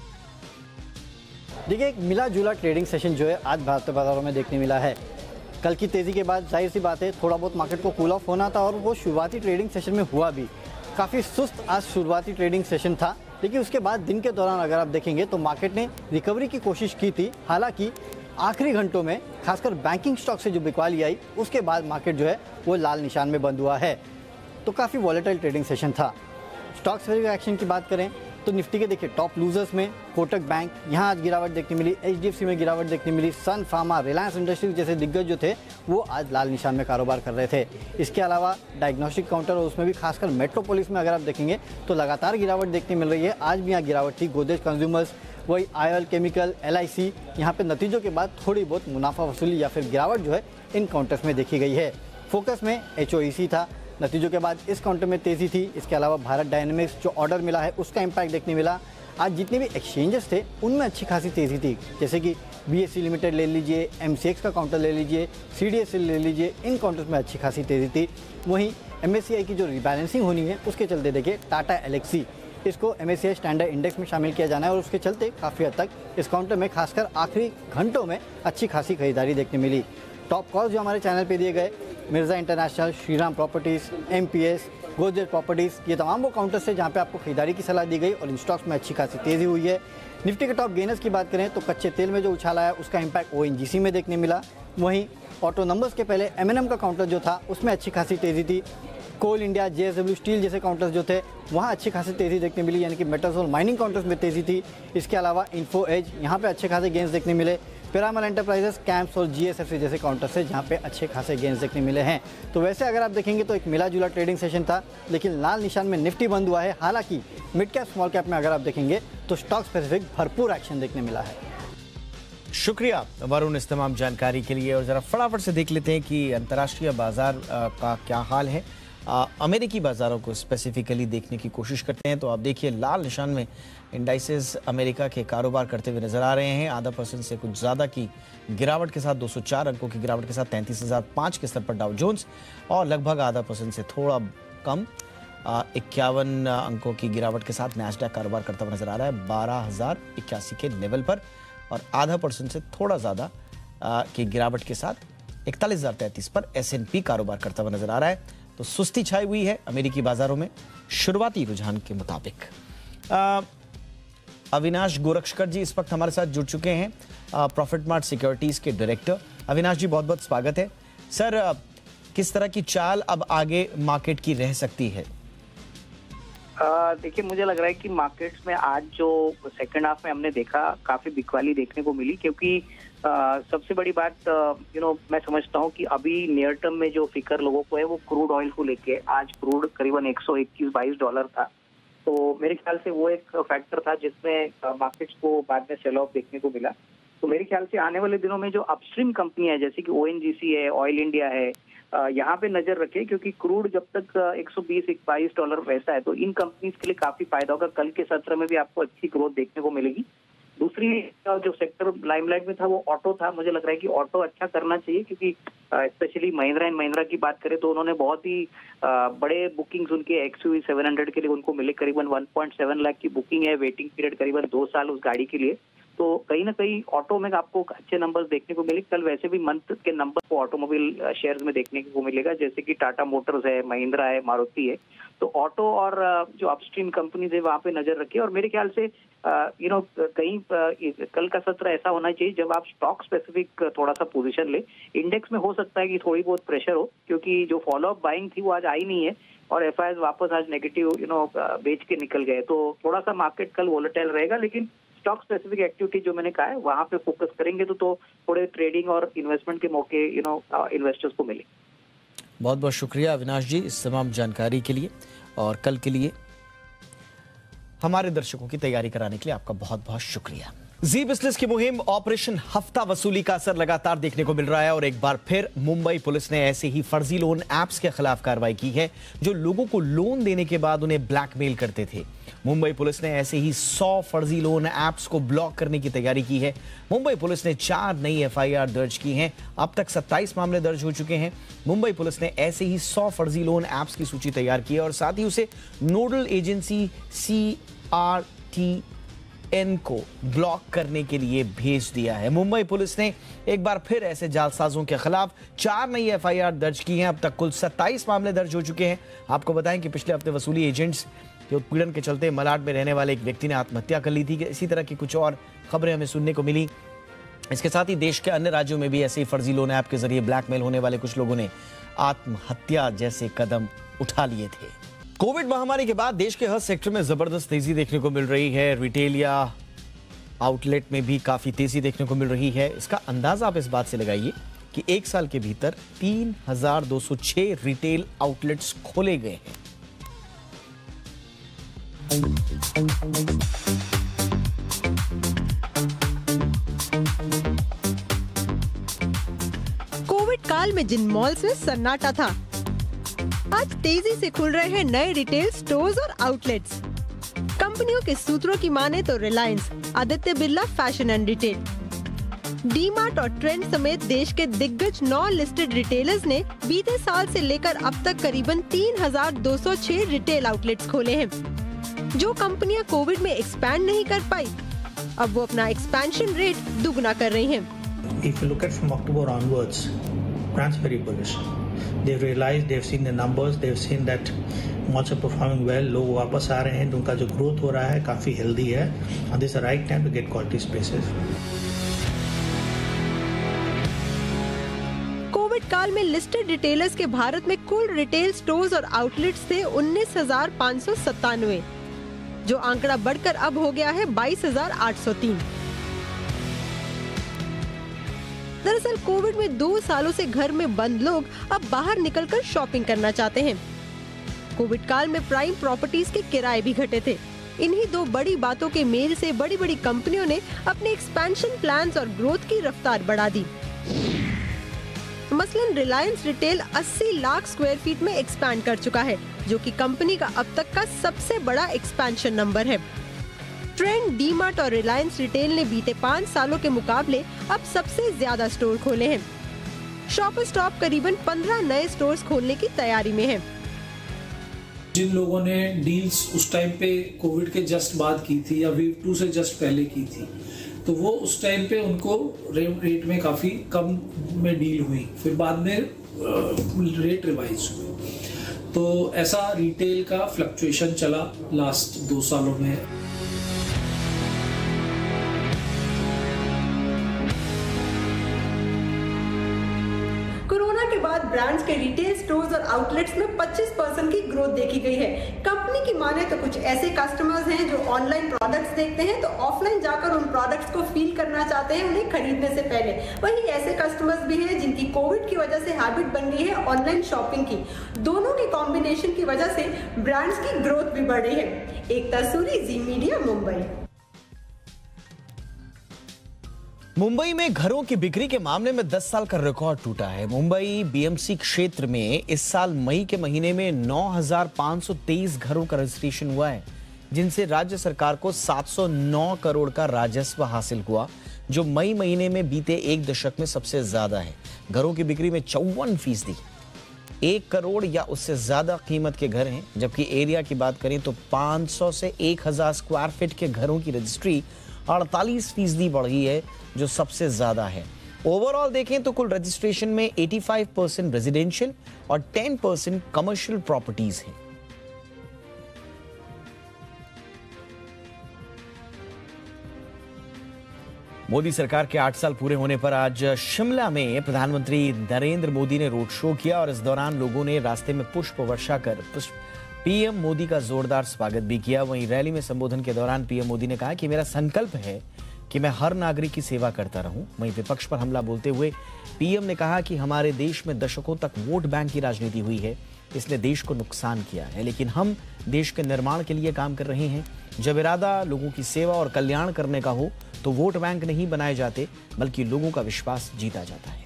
देखिए, एक मिला जुला ट्रेडिंग सेशन जो है आज भारतीय बाजारों में देखने मिला है। कल की तेज़ी के बाद जाहिर सी बात है थोड़ा बहुत मार्केट को कूल ऑफ होना था, और वो शुरुआती ट्रेडिंग सेशन में हुआ भी। काफ़ी सुस्त आज शुरुआती ट्रेडिंग सेशन था, लेकिन उसके बाद दिन के दौरान अगर आप देखेंगे तो मार्केट ने रिकवरी की कोशिश की थी। हालांकि आखिरी घंटों में खासकर बैंकिंग स्टॉक से जो बिकवाली आई, उसके बाद मार्केट जो है वो लाल निशान में बंद हुआ है। तो काफ़ी वॉलेटाइल ट्रेडिंग सेशन था। स्टॉक्स एक्शन की बात करें तो निफ्टी के देखिए टॉप लूजर्स में कोटक बैंक, यहाँ आज गिरावट देखने मिली। HDFC में गिरावट देखने मिली। सन फार्मा, रिलायंस इंडस्ट्रीज जैसे दिग्गज जो थे वो आज लाल निशान में कारोबार कर रहे थे। इसके अलावा डायग्नोस्टिक काउंटर और उसमें भी खासकर मेट्रोपोलिस में अगर आप देखेंगे तो लगातार गिरावट देखने मिल रही है। आज भी यहाँ गिरावट थी। गोदरेज कंज्यूमर्स, वही ऑयल केमिकल, LIC, यहाँ पे नतीजों के बाद थोड़ी बहुत मुनाफा वसूली या फिर गिरावट जो है इन काउंटर्स में देखी गई है। फोकस में HOEC था। नतीजों के बाद इस काउंटर में तेज़ी थी। इसके अलावा भारत डायनेमिक्स जो ऑर्डर मिला है उसका इम्पैक्ट देखने मिला। आज जितने भी एक्सचेंजेस थे उनमें अच्छी खासी तेज़ी थी, जैसे कि BSE लिमिटेड ले लीजिए, MCX का काउंटर ले लीजिए, CDSL ले लीजिए, इन काउंटर्स में अच्छी खासी तेज़ी थी। वहीं MSCI की जो रिबैलेंसिंग होनी है उसके चलते देखिए टाटा एलेक्सी, इसको MSCI स्टैंडर्ड इंडेक्स में शामिल किया जाना है, और उसके चलते काफ़ी हद तक इस काउंटर में खासकर आखिरी घंटों में अच्छी खासी खरीदारी देखने मिली। टॉप कॉल्स जो हमारे चैनल पे दिए गए, Mirza international, Shriram properties, MPS, Godrej properties, ये तमाम वो काउंटर्स है जहाँ पे आपको खरीदारी की सलाह दी गई और इन स्टॉक्स में अच्छी खासी तेज़ी हुई है। निफ्टी के टॉप गेनर्स की बात करें तो कच्चे तेल में जो उछाल आया उसका इम्पैक्ट ONGC में देखने मिला। वहीं ऑटो नंबर्स के पहले M&M का काउंटर जो था उसमें अच्छी खासी तेज़ी थी। कोल इंडिया, JSW स्टील जैसे काउंटर्स जो थे वहाँ अच्छी खासी तेज़ी देखने मिली, यानी कि मेटल्स और माइनिंग काउंटर्स में तेज़ी थी। इसके अलावा इन्फो एज, यहाँ पे अच्छे खासे गेंस देखने मिले। पिरामल एंटरप्राइजेस, कैंप्स और GSFC जैसे काउंटर से जहाँ पे अच्छे खासे गेंस देखने मिले हैं। तो वैसे अगर आप देखेंगे तो एक मिला जुला ट्रेडिंग सेशन था, लेकिन लाल निशान में निफ्टी बंद हुआ है। हालांकि मिड कैप स्मॉल कैप में अगर आप देखेंगे तो स्टॉक स्पेसिफिक भरपूर एक्शन देखने मिला है। शुक्रिया वरुण इस तमाम जानकारी के लिए। और जरा फटाफट से देख लेते हैं कि अंतर्राष्ट्रीय बाजार का क्या हाल है। अमेरिकी बाजारों को स्पेसिफिकली देखने की कोशिश करते हैं तो आप देखिए लाल निशान में इंडाइसेस अमेरिका के कारोबार करते हुए नजर आ रहे हैं। आधा % से कुछ ज़्यादा की गिरावट के साथ 204 अंकों की गिरावट के साथ 33,005 के स्तर पर डाउ जोन्स, और लगभग आधा % से थोड़ा कम 51 अंकों की गिरावट के साथ नैस्डैक कारोबार करता हुआ नजर आ रहा है 12,081 के लेवल पर। और 0.5% से थोड़ा ज्यादा की गिरावट के साथ 41,033 पर S&P कारोबार करता हुआ नजर आ रहा है। तो सुस्ती छाई हुई है अमेरिकी बाजारों में शुरुआती रुझान के मुताबिक। अविनाश गोरक्षकर जी इस वक्त हमारे साथ जुड़ चुके हैं, प्रॉफिट मार्ट सिक्योरिटीज के डायरेक्टर। अविनाश जी बहुत बहुत स्वागत है। सर, किस तरह की चाल अब आगे मार्केट की रह सकती है? देखिए, मुझे लग रहा है कि मार्केट्स में आज जो सेकंड हाफ में हमने देखा काफी बिकवाली देखने को मिली, क्योंकि सबसे बड़ी बात मैं समझता हूँ कि अभी नियर टर्म में जो फिकर लोगों को है वो क्रूड ऑयल को लेके। आज क्रूड करीबन $121-22 था, तो मेरे ख्याल से वो एक फैक्टर था जिसमें मार्केट्स को बाद में सेल ऑफ देखने को मिला। तो मेरे ख्याल से आने वाले दिनों में जो अपस्ट्रीम कंपनियां है जैसे कि ONGC है, ऑयल इंडिया है, यहाँ पे नजर रखें, क्योंकि क्रूड जब तक $120-22 वैसा है तो इन कंपनीज के लिए काफी फायदा होगा। कल के सत्र में भी आपको अच्छी ग्रोथ देखने को मिलेगी। दूसरी जो सेक्टर लाइमलाइट में था वो ऑटो था। मुझे लग रहा है कि ऑटो अच्छा करना चाहिए, क्योंकि स्पेशली महिंद्रा एंड महिंद्रा की बात करें तो उन्होंने बहुत ही बड़े बुकिंग्स उनके XUV 700 के लिए उनको मिले। करीबन 1.7 लाख की बुकिंग है, वेटिंग पीरियड करीबन 2 साल उस गाड़ी के लिए। तो कहीं ना कहीं ऑटो में आपको अच्छे नंबर्स देखने को मिले। कल वैसे भी मंथ के नंबर को ऑटोमोबाइल शेयर्स में देखने को मिलेगा, जैसे कि टाटा मोटर्स है, महिंद्रा है, मारुति है। तो ऑटो और जो अपस्ट्रीम कंपनीज है वहाँ पे नजर रखिए। और मेरे ख्याल से कहीं कल का सत्र ऐसा होना चाहिए जब आप स्टॉक स्पेसिफिक थोड़ा सा पोजीशन ले। इंडेक्स में हो सकता है कि थोड़ी बहुत प्रेशर हो, क्योंकि जो फॉलोअप बाइंग थी वो आज आई नहीं है और FIs वापस आज नेगेटिव बेच के निकल गए। तो थोड़ा सा मार्केट कल वोलेटाइल रहेगा, लेकिन स्टॉक स्पेसिफिक एक्टिविटी जो मैंने कहा है वहां पे फोकस करेंगे तो थोड़े ट्रेडिंग और इन्वेस्टमेंट के मौके इन्वेस्टर्स को मिले। बहुत बहुत शुक्रिया अविनाश जी इस तमाम जानकारी के लिए, और कल के लिए हमारे दर्शकों की तैयारी कराने के लिए आपका बहुत बहुत शुक्रिया। जी बिजनेस की मुहिम ऑपरेशन हफ्ता वसूली का असर लगातार देखने को मिल रहा है और एक बार फिर मुंबई पुलिस ने ऐसे ही फर्जी लोन ऐप्स के खिलाफ कार्रवाई की है जो लोगों को लोन देने के बाद उन्हें ब्लैकमेल करते थे। मुंबई पुलिस ने ऐसे ही 100 फर्जी लोन ऐप्स को ब्लॉक करने की तैयारी की है। मुंबई पुलिस ने 4 नई FIR दर्ज की हैं। अब तक 27 मामले दर्ज हो चुके हैं। मुंबई पुलिस ने ऐसे ही 100 फर्जी लोन ऐप्स की सूची तैयार की है और साथ ही उसे नोडल एजेंसी CRTN को ब्लॉक करने के लिए भेज दिया है। मुंबई पुलिस ने एक बार फिर ऐसे जालसाजों के खिलाफ 4 नई FIR दर्ज की हैं। अब तक कुल 27 मामले दर्ज हो चुके हैं। आपको बताएं कि पिछले हफ्ते वसूली एजेंट्स के उत्पीड़न के चलते मलाड में रहने वाले एक व्यक्ति ने आत्महत्या कर ली थी। इसी तरह की कुछ और खबरें हमें सुनने को मिली। इसके साथ ही देश के अन्य राज्यों में भी ऐसे ही फर्जी लोन ऐप के जरिए ब्लैकमेल होने वाले कुछ लोगों ने आत्महत्या जैसे कदम उठा लिए थे। कोविड महामारी के बाद देश के हर सेक्टर में जबरदस्त तेजी देखने को मिल रही है। रिटेल या आउटलेट में भी काफी तेजी देखने को मिल रही है। इसका अंदाजा आप इस बात से लगाइए कि 1 साल के भीतर 3,206 रिटेल आउटलेट्स खोले गए हैं। कोविड काल में जिन मॉल्स में सन्नाटा था, आज तेजी से खुल रहे हैं नए रिटेल स्टोर्स और आउटलेट्स। कंपनियों के सूत्रों की माने तो Reliance, Aditya Birla fashion and retail, DMart और ट्रेंड समेत देश के दिग्गज 9 लिस्टेड रिटेलर्स ने बीते साल से लेकर अब तक करीबन 3,206 रिटेल आउटलेट्स खोले हैं। जो कंपनियां कोविड में एक्सपैंड नहीं कर पाई, अब वो अपना एक्सपेंशन रेट दुगना कर रही हैं। If you look at from October onwards, brands very bullish. They've realized, they've seen the numbers, they've seen that malls are performing well. लोग वापस आ रहे हैं, उनका जो ग्रोथ हो रहा है काफी हेल्दी है। And this is the right time to get quality spaces. Covid काल में लिस्टेड रिटेलर्स के भारत में कुल रिटेल स्टोर्स और आउटलेट्स थे 19,597, जो आंकड़ा बढ़कर अब हो गया है 22,803। दरअसल कोविड में 2 सालों से घर में बंद लोग अब बाहर निकलकर शॉपिंग करना चाहते हैं। कोविड काल में प्राइम प्रॉपर्टीज के किराए भी घटे थे। इन्हीं 2 बड़ी बातों के मेल से बड़ी बड़ी कंपनियों ने अपने एक्सपेंशन प्लान्स और ग्रोथ की रफ्तार बढ़ा दी। मसलन Reliance retail 80 lakh square feet में एक्सपैंड कर चुका है, जो कि कंपनी का अब तक का सबसे बड़ा एक्सपेंशन नंबर है। ट्रेंड, डीमार्ट और रिलायंस रिटेल ने बीते 5 सालों के मुकाबले अब सबसे ज्यादा स्टोर खोले हैं। शॉपर स्टॉप करीबन 15 नए स्टोर्स खोलने की तैयारी में है। जिन लोगों ने डील्स उस टाइम पे कोविड के जस्ट बाद की थी या वेव 2 से जस्ट पहले की थी, तो वो उस टाइम पे उनको रेट में काफ़ी कम में डील हुई, फिर बाद में रेट रिवाइज हुए। तो ऐसा रिटेल का फ्लक्चुएशन चला लास्ट 2 सालों में। कोरोना के बाद ब्रांड्स के रिटेल स्टोर्स और आउटलेट्स में 25% की ग्रोथ देखी गई है। कंपनी की माने तो कुछ ऐसे कस्टमर्स हैं जो ऑनलाइन प्रोडक्ट्स देखते हैं तो ऑफलाइन जाकर उन प्रोडक्ट्स को फील करना चाहते हैं उन्हें खरीदने से पहले। वहीं ऐसे कस्टमर्स भी हैं जिनकी कोविड की वजह से हैबिट बन गई है ऑनलाइन शॉपिंग की। दोनों के कॉम्बिनेशन की वजह से ब्रांड्स की ग्रोथ भी बढ़ रही है। एकता सूरी, जी मीडिया, मुंबई। मुंबई में घरों की बिक्री के मामले में 10 साल का रिकॉर्ड टूटा है। मुंबई बीएमसी क्षेत्र में इस साल मई के महीने में 9,523 घरों का रजिस्ट्रेशन हुआ है, जिनसे राज्य सरकार को 709 करोड़ का राजस्व हासिल हुआ, जो मई महीने में बीते एक दशक में सबसे ज्यादा है। घरों की बिक्री में 54% 1 करोड़ या उससे ज्यादा कीमत के घर हैं, जबकि एरिया की बात करें तो 500 से 1000 स्क्वायर फीट के घरों की रजिस्ट्री 48% बढ़ी है, जो सबसे ज्यादा है। ओवरऑल देखें तो कुल रजिस्ट्रेशन में 85% रेजिडेंशियल और 10% कमर्शियल प्रॉपर्टीज हैं। मोदी सरकार के 8 साल पूरे होने पर आज शिमला में प्रधानमंत्री नरेंद्र मोदी ने रोड शो किया और इस दौरान लोगों ने रास्ते में पुष्प वर्षा कर पीएम मोदी का जोरदार स्वागत भी किया। वहीं रैली में संबोधन के दौरान पीएम मोदी ने कहा कि मेरा संकल्प है कि मैं हर नागरिक की सेवा करता रहूं। वहीं विपक्ष पर हमला बोलते हुए पीएम ने कहा कि हमारे देश में दशकों तक वोट बैंक की राजनीति हुई है, इसने देश को नुकसान किया है, लेकिन हम देश के निर्माण के लिए काम कर रहे हैं। जब इरादा लोगों की सेवा और कल्याण करने का हो तो वोट बैंक नहीं बनाए जाते, बल्कि लोगों का विश्वास जीता जाता है।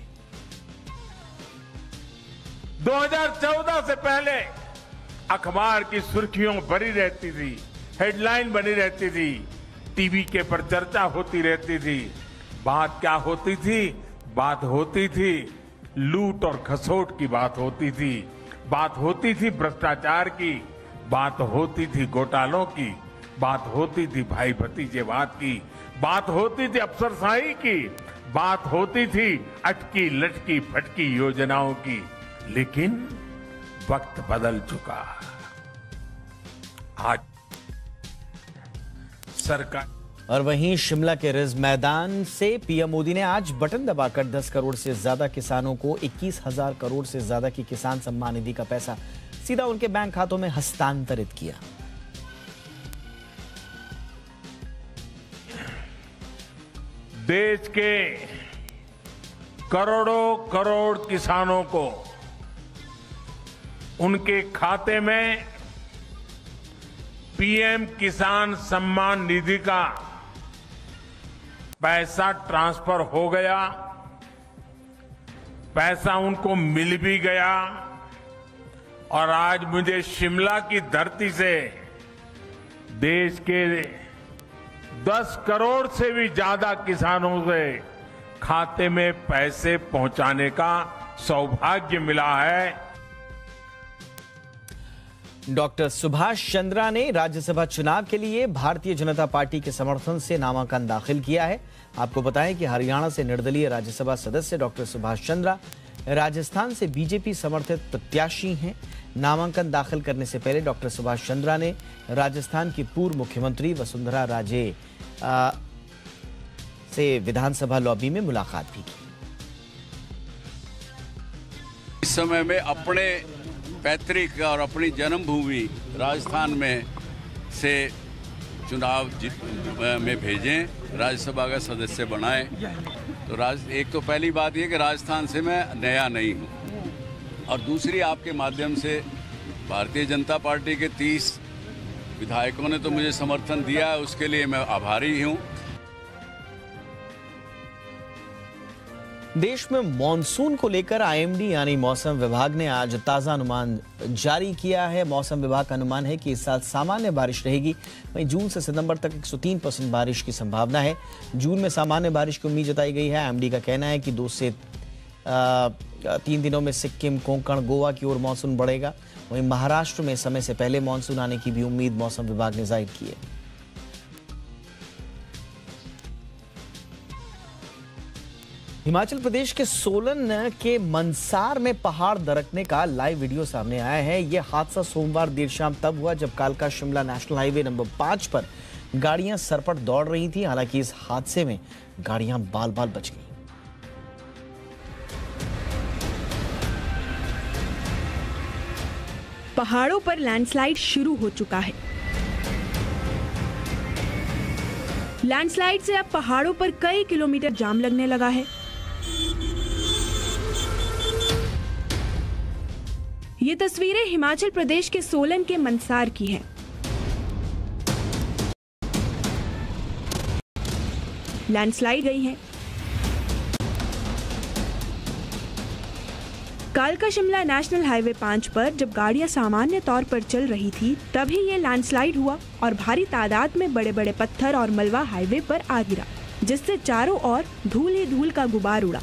2014 से पहले अखबार की सुर्खियों भरी रहती थी, हेडलाइन बनी रहती थी, टीवी के पर चर्चा होती रहती थी। बात क्या होती थी? बात होती थी लूट और खसोट की बात होती थी, बात होती थी भ्रष्टाचार की, बात होती थी घोटालों की, बात होती थी भाई भतीजेवाद की, बात होती थी अफसरशाही की, बात होती थी अटकी लटकी फटकी योजनाओं की। लेकिन वक्त बदल चुका। आज सरकार। और वहीं शिमला के रिज मैदान से पीएम मोदी ने आज बटन दबाकर 10 करोड़ से ज्यादा किसानों को 21,000 करोड़ से ज्यादा की किसान सम्मान निधि का पैसा सीधा उनके बैंक खातों में हस्तांतरित किया। देश के करोड़ों करोड़ किसानों को उनके खाते में पीएम किसान सम्मान निधि का पैसा ट्रांसफर हो गया, पैसा उनको मिल भी गया। और आज मुझे शिमला की धरती से देश के 10 करोड़ से भी ज्यादा किसानों से खाते में पैसे पहुंचाने का सौभाग्य मिला है। डॉक्टर सुभाष चंद्रा ने राज्यसभा चुनाव के लिए भारतीय जनता पार्टी के समर्थन से नामांकन दाखिल किया है। आपको बताएं कि हरियाणा से निर्दलीय राज्यसभा सदस्य डॉक्टर सुभाष चंद्रा राजस्थान से बीजेपी समर्थित प्रत्याशी हैं। नामांकन दाखिल करने से पहले डॉक्टर सुभाष चंद्रा ने राजस्थान की पूर्व मुख्यमंत्री वसुंधरा राजे से विधानसभा लॉबी में मुलाकात भी की। इस समय में अपने पैतृक और अपनी जन्मभूमि राजस्थान में से चुनाव में भेजें, राज्यसभा का सदस्य बनाएं। तो एक तो पहली बात यह कि राजस्थान से मैं नया नहीं हूं, और दूसरी आपके माध्यम से भारतीय जनता पार्टी के 30 विधायकों ने तो मुझे समर्थन दिया है, उसके लिए मैं आभारी हूं। देश में मॉनसून को लेकर आईएमडी यानी मौसम विभाग ने आज ताजा अनुमान जारी किया है। मौसम विभाग का अनुमान है कि इस साल सामान्य बारिश रहेगी। वहीं जून से सितंबर तक 103% बारिश की संभावना है। जून में सामान्य बारिश की उम्मीद जताई गई है। आईएमडी का कहना है कि 2 से 3 दिनों में सिक्किम, कोंकण, गोवा की ओर मानसून बढ़ेगा। वहीं महाराष्ट्र में समय से पहले मानसून आने की भी उम्मीद मौसम विभाग ने जाहिर की है। हिमाचल प्रदेश के सोलन के मनसार में पहाड़ दरकने का लाइव वीडियो सामने आया है। यह हादसा सोमवार देर शाम तब हुआ जब कालका शिमला नेशनल हाईवे नंबर 5 पर गाड़ियां सरपट दौड़ रही थी। हालांकि इस हादसे में गाड़ियां बाल बाल बच गई। पहाड़ों पर लैंडस्लाइड शुरू हो चुका है। लैंडस्लाइड से अब पहाड़ों पर कई किलोमीटर जाम लगने लगा है। ये तस्वीरें हिमाचल प्रदेश के सोलन के मनसार की हैं। लैंडस्लाइड गई है। कालका शिमला नेशनल हाईवे 5 पर जब गाड़ियां सामान्य तौर पर चल रही थी तभी ये लैंडस्लाइड हुआ और भारी तादाद में बड़े बड़े पत्थर और मलबा हाईवे पर आ गिरा, जिससे चारों ओर धूल ही धूल का गुबार उड़ा।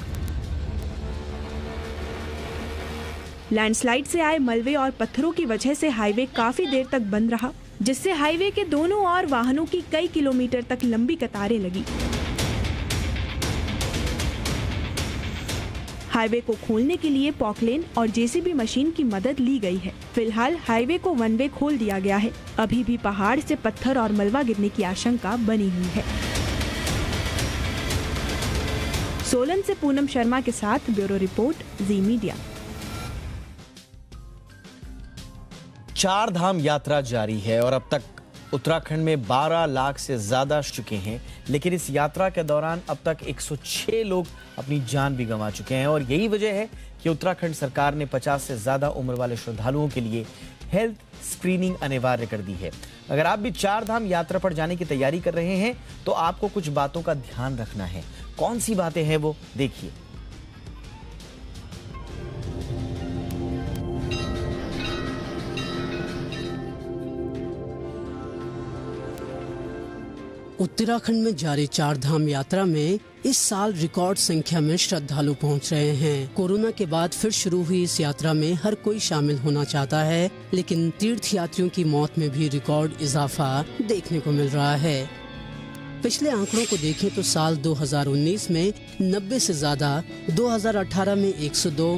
लैंडस्लाइड से आए मलबे और पत्थरों की वजह से हाईवे काफी देर तक बंद रहा, जिससे हाईवे के दोनों ओर वाहनों की कई किलोमीटर तक लंबी कतारें लगी। हाईवे को खोलने के लिए पॉकलेन और जेसीबी मशीन की मदद ली गई है। फिलहाल हाईवे को वन वे खोल दिया गया है। अभी भी पहाड़ से पत्थर और मलबा गिरने की आशंका बनी हुई है। सोलन से पूनम शर्मा के साथ ब्यूरो रिपोर्ट, जी मीडिया। चार धाम यात्रा जारी है और अब तक उत्तराखंड में 12 लाख से ज्यादा चुके हैं। लेकिन इस यात्रा के दौरान अब तक 106 लोग अपनी जान भी गंवा चुके हैं और यही वजह है कि उत्तराखंड सरकार ने 50 से ज्यादा उम्र वाले श्रद्धालुओं के लिए हेल्थ स्क्रीनिंग अनिवार्य कर दी है। अगर आप भी चार धाम यात्रा पर जाने की तैयारी कर रहे हैं तो आपको कुछ बातों का ध्यान रखना है। कौन सी बातें हैं वो देखिए। उत्तराखंड में जारी चार धाम यात्रा में इस साल रिकॉर्ड संख्या में श्रद्धालु पहुंच रहे हैं। कोरोना के बाद फिर शुरू हुई इस यात्रा में हर कोई शामिल होना चाहता है, लेकिन तीर्थ यात्रियों की मौत में भी रिकॉर्ड इजाफा देखने को मिल रहा है। पिछले आंकड़ों को देखें तो साल 2019 में 90 से ज्यादा, 2018 में 102,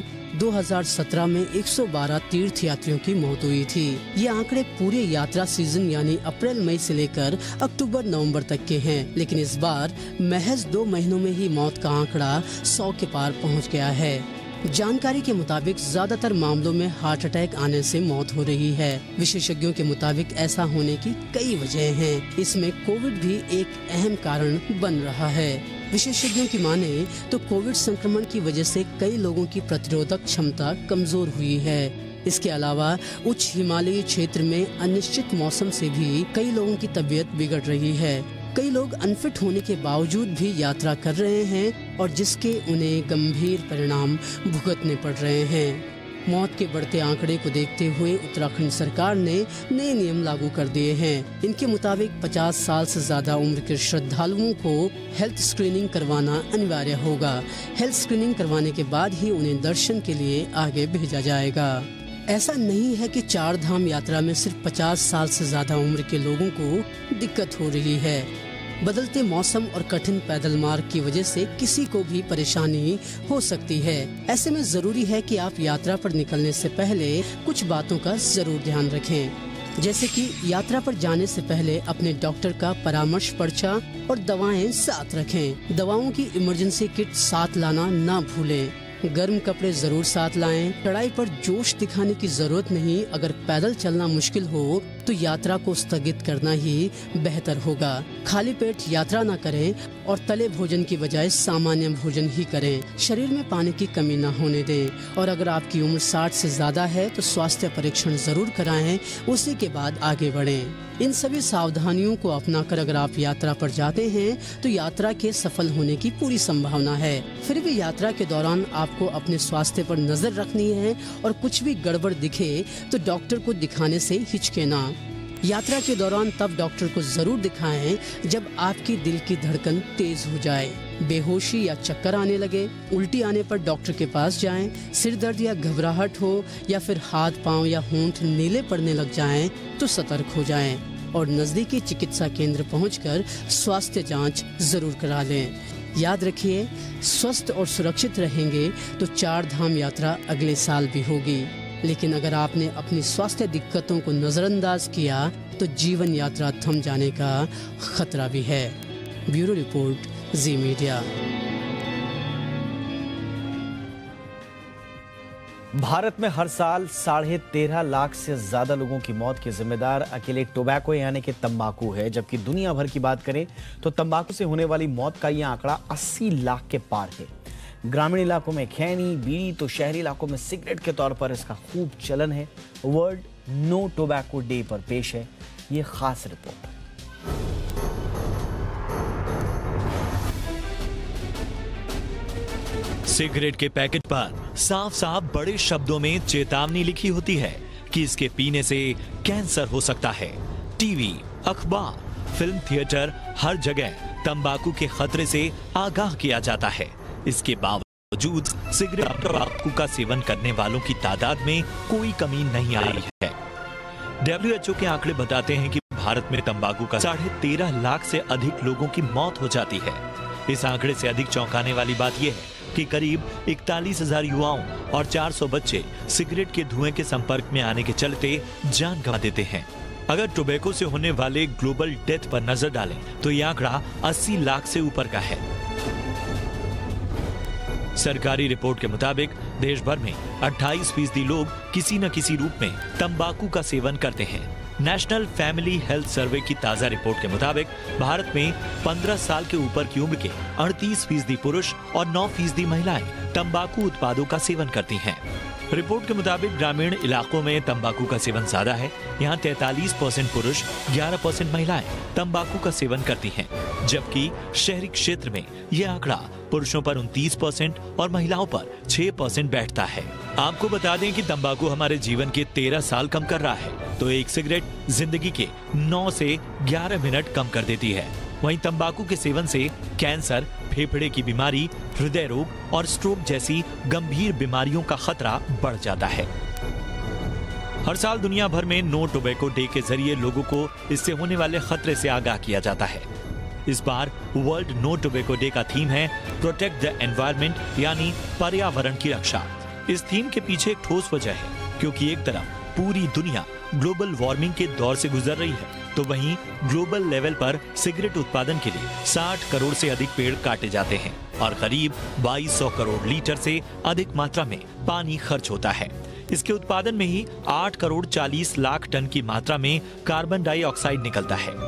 2017 में 112 तीर्थ यात्रियों की मौत हुई थी। ये आंकड़े पूरे यात्रा सीजन यानी अप्रैल मई से लेकर अक्टूबर नवंबर तक के हैं, लेकिन इस बार महज 2 महीनों में ही मौत का आंकड़ा 100 के पार पहुंच गया है। जानकारी के मुताबिक ज्यादातर मामलों में हार्ट अटैक आने से मौत हो रही है। विशेषज्ञों के मुताबिक ऐसा होने की कई वजह हैं। इसमें कोविड भी एक अहम कारण बन रहा है। विशेषज्ञों की माने तो कोविड संक्रमण की वजह से कई लोगों की प्रतिरोधक क्षमता कमजोर हुई है। इसके अलावा उच्च हिमालयी क्षेत्र में अनिश्चित मौसम से भी कई लोगों की तबीयत बिगड़ रही है। कई लोग अनफिट होने के बावजूद भी यात्रा कर रहे हैं और जिसके उन्हें गंभीर परिणाम भुगतने पड़ रहे हैं। मौत के बढ़ते आंकड़े को देखते हुए उत्तराखंड सरकार ने नए नियम लागू कर दिए हैं। इनके मुताबिक 50 साल से ज्यादा उम्र के श्रद्धालुओं को हेल्थ स्क्रीनिंग करवाना अनिवार्य होगा। हेल्थ स्क्रीनिंग करवाने के बाद ही उन्हें दर्शन के लिए आगे भेजा जाएगा। ऐसा नहीं है कि चार धाम यात्रा में सिर्फ 50 साल से ज्यादा उम्र के लोगों को दिक्कत हो रही है। बदलते मौसम और कठिन पैदल मार्ग की वजह से किसी को भी परेशानी हो सकती है। ऐसे में जरूरी है कि आप यात्रा पर निकलने से पहले कुछ बातों का जरूर ध्यान रखें, जैसे कि यात्रा पर जाने से पहले अपने डॉक्टर का परामर्श पर्चा और दवाएं साथ रखें। दवाओं की इमरजेंसी किट साथ लाना ना भूलें। गर्म कपड़े जरूर साथ लाएं। चढ़ाई पर जोश दिखाने की जरूरत नहीं। अगर पैदल चलना मुश्किल हो तो यात्रा को स्थगित करना ही बेहतर होगा। खाली पेट यात्रा न करें और तले भोजन की बजाय सामान्य भोजन ही करें। शरीर में पानी की कमी न होने दें और अगर आपकी उम्र 60 से ज्यादा है तो स्वास्थ्य परीक्षण जरूर कराएं, उसी के बाद आगे बढ़ें। इन सभी सावधानियों को अपनाकर अगर आप यात्रा पर जाते हैं तो यात्रा के सफल होने की पूरी संभावना है। फिर भी यात्रा के दौरान आपको अपने स्वास्थ्य पर नजर रखनी है और कुछ भी गड़बड़ दिखे तो डॉक्टर को दिखाने से हिचके ना। यात्रा के दौरान तब डॉक्टर को जरूर दिखाएं जब आपकी दिल की धड़कन तेज हो जाए, बेहोशी या चक्कर आने लगे, उल्टी आने पर डॉक्टर के पास जाएं, सिर दर्द या घबराहट हो या फिर हाथ पांव या होंठ नीले पड़ने लग जाएं तो सतर्क हो जाएं और नजदीकी चिकित्सा केंद्र पहुंचकर स्वास्थ्य जांच जरूर करा लें। याद रखिए, स्वस्थ और सुरक्षित रहेंगे तो 4 धाम यात्रा अगले साल भी होगी। लेकिन अगर आपने अपनी स्वास्थ्य दिक्कतों को नजरअंदाज किया तो जीवन यात्रा थम जाने का खतरा भी है। Bureau report, Zee media. Bharat में हर साल 13.5 लाख से ज्यादा लोगों की मौत के जिम्मेदार अकेले टोबैको यानी कि तंबाकू है, जबकि दुनिया भर की बात करें तो तंबाकू से होने वाली मौत का यह आंकड़ा 80 लाख के पार है। ग्रामीण इलाकों में खैनी, बीड़ी तो शहरी इलाकों में सिगरेट के तौर पर इसका खूब चलन है। वर्ल्ड नो टोबैको डे पर पेश है ये खास रिपोर्ट। सिगरेट के पैकेट पर साफ साफ बड़े शब्दों में चेतावनी लिखी होती है कि इसके पीने से कैंसर हो सकता है। टीवी, अखबार, फिल्म थिएटर, हर जगह तंबाकू के खतरे से आगाह किया जाता है। इसके बावजूद सिगरेट और तंबाकू का सेवन करने वालों की तादाद में कोई कमी नहीं आई है। WHO के आंकड़े बताते हैं कि भारत में तंबाकू का 13.5 लाख से अधिक लोगों की मौत हो जाती है। इस आंकड़े से अधिक चौंकाने वाली बात यह है कि करीब 41,000 युवाओं और 400 बच्चे सिगरेट के धुएं के संपर्क में आने के चलते जान गंवा देते हैं। अगर टोबैको से होने वाले ग्लोबल डेथ पर नजर डालें तो यह आंकड़ा 80 लाख से ऊपर का है। सरकारी रिपोर्ट के मुताबिक देश भर में 28% लोग किसी न किसी रूप में तंबाकू का सेवन करते हैं। नेशनल फैमिली हेल्थ सर्वे की ताजा रिपोर्ट के मुताबिक भारत में 15 साल के ऊपर की उम्र के 38% पुरुष और 9% महिलाएं तंबाकू उत्पादों का सेवन करती हैं। रिपोर्ट के मुताबिक ग्रामीण इलाकों में तंबाकू का सेवन ज्यादा है। यहाँ 43% पुरुष, 11% महिलाएं तंबाकू का सेवन करती हैं, जबकि शहरी क्षेत्र में यह आंकड़ा पुरुषों पर 29% और महिलाओं पर 6% बैठता है। आपको बता दें कि तंबाकू हमारे जीवन के 13 साल कम कर रहा है, तो एक सिगरेट जिंदगी के 9 से 11 मिनट कम कर देती है। वहीं तंबाकू के सेवन से कैंसर, फेफड़े की बीमारी, हृदय रोग और स्ट्रोक जैसी गंभीर बीमारियों का खतरा बढ़ जाता है। हर साल दुनिया भर में नो टोबैको डे के जरिए लोगों को इससे होने वाले खतरे से आगाह किया जाता है। इस बार वर्ल्ड नो टोबैको डे का थीम है प्रोटेक्ट द एनवायरनमेंट, यानी पर्यावरण की रक्षा। इस थीम के पीछे एक ठोस वजह है, क्योंकि एक तरफ पूरी दुनिया ग्लोबल वार्मिंग के दौर से गुजर रही है, तो वहीं ग्लोबल लेवल पर सिगरेट उत्पादन के लिए 60 करोड़ से अधिक पेड़ काटे जाते हैं और करीब 2200 करोड़ लीटर से अधिक मात्रा में पानी खर्च होता है। इसके उत्पादन में ही 8 करोड़ 40 लाख टन की मात्रा में कार्बन डाइऑक्साइड निकलता है।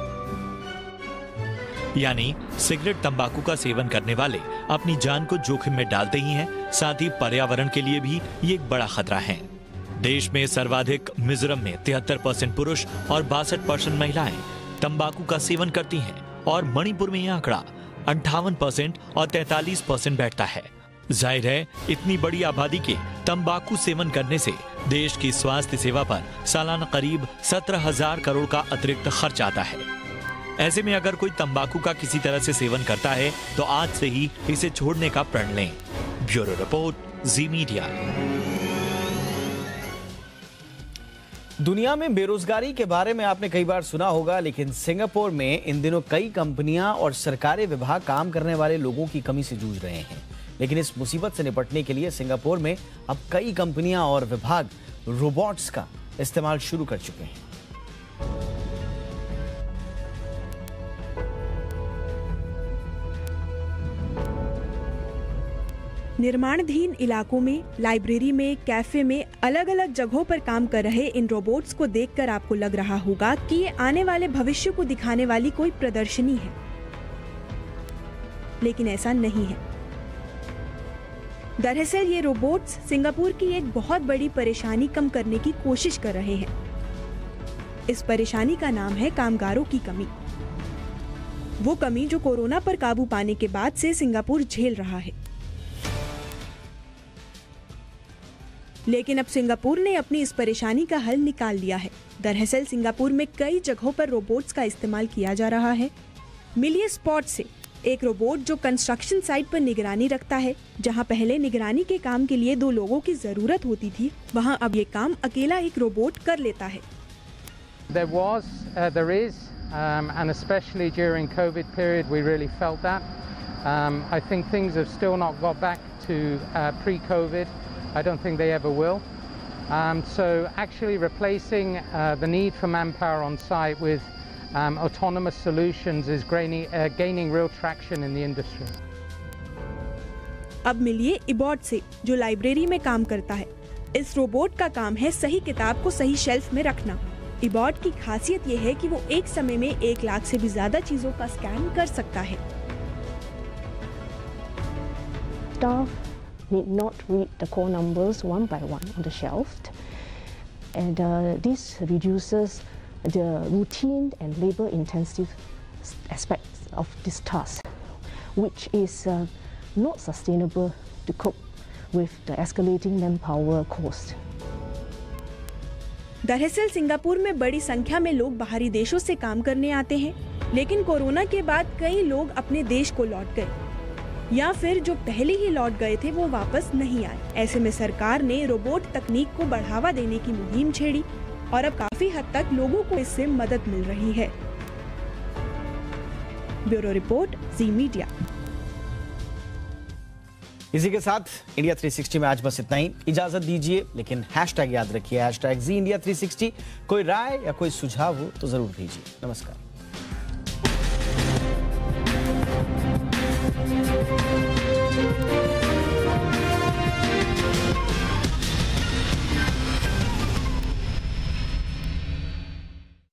यानी सिगरेट तंबाकू का सेवन करने वाले अपनी जान को जोखिम में डालते ही हैं, साथ ही पर्यावरण के लिए भी ये एक बड़ा खतरा है। देश में सर्वाधिक मिजोरम में 73% पुरुष और 62% महिलाएं तंबाकू का सेवन करती हैं और मणिपुर में यह आंकड़ा 58% और 43% बैठता है। जाहिर है, इतनी बड़ी आबादी के तंबाकू सेवन करने से देश की स्वास्थ्य सेवा पर सालाना करीब 17,000 करोड़ का अतिरिक्त खर्च आता है। ऐसे में अगर कोई तंबाकू का किसी तरह से सेवन करता है तो आज से ही इसे छोड़ने का प्रण लें। Bureau report, Zee media. दुनिया में बेरोजगारी के बारे में आपने कई बार सुना होगा, लेकिन सिंगापुर में इन दिनों कई कंपनियां और सरकारी विभाग काम करने वाले लोगों की कमी से जूझ रहे हैं। लेकिन इस मुसीबत से निपटने के लिए सिंगापुर में अब कई कंपनियां और विभाग रोबोट्स का इस्तेमाल शुरू कर चुके हैं। निर्माणाधीन इलाकों में, लाइब्रेरी में, कैफे में अलग अलग जगहों पर काम कर रहे इन रोबोट्स को देखकर आपको लग रहा होगा कि ये आने वाले भविष्य को दिखाने वाली कोई प्रदर्शनी है, लेकिन ऐसा नहीं है। दरअसल ये रोबोट्स सिंगापुर की एक बहुत बड़ी परेशानी कम करने की कोशिश कर रहे हैं। इस परेशानी का नाम है कामगारों की कमी। वो कमी जो कोरोना पर काबू पाने के बाद से सिंगापुर झेल रहा है। लेकिन अब सिंगापुर ने अपनी इस परेशानी का हल निकाल लिया है। दरअसल सिंगापुर में कई जगहों पर रोबोट्स का इस्तेमाल किया जा रहा है। मिलिए स्पॉट से एक रोबोट जो कंस्ट्रक्शन साइट पर निगरानी रखता है। जहां पहले निगरानी के काम के लिए 2 लोगों की जरूरत होती थी, वहां अब ये काम अकेला एक रोबोट कर लेता है। There is, and especially during COVID period, we really felt that. I think things have still not got back to pre-COVID. I don't think they ever will. So actually replacing the need for manpower on site with autonomous solutions is gaining real traction in the industry. अब मिलिए इबॉट से, जो library में काम करता है। इस robot का काम है सही किताब को सही शेल्फ में रखना। इबॉट की खासियत ये है कि वो एक समय में 1 लाख से भी ज्यादा चीजों का स्कैन कर सकता है। Staff need not read the core numbers one by one on the shelf, and this reduces the routine and labor-intensive aspects of this task, which is not sustainable to cope with the escalating manpower cost. दरअसल Singapore में बड़ी संख्या में लोग बाहरी देशों से काम करने आते हैं, लेकिन कोरोना के बाद कई लोग अपने देश को लौट गए, या फिर जो पहले ही लौट गए थे वो वापस नहीं आए। ऐसे में सरकार ने रोबोट तकनीक को बढ़ावा देने की मुहिम छेड़ी और अब काफी हद तक लोगों को इससे मदद मिल रही है। Bureau report, Zee media. इसी के साथ इंडिया 360 में आज बस इतना ही। इजाजत दीजिए, लेकिन हैशटैग याद रखिए, #ZIndia360। कोई राय या कोई सुझाव हो तो जरूर भेजिए। नमस्कार।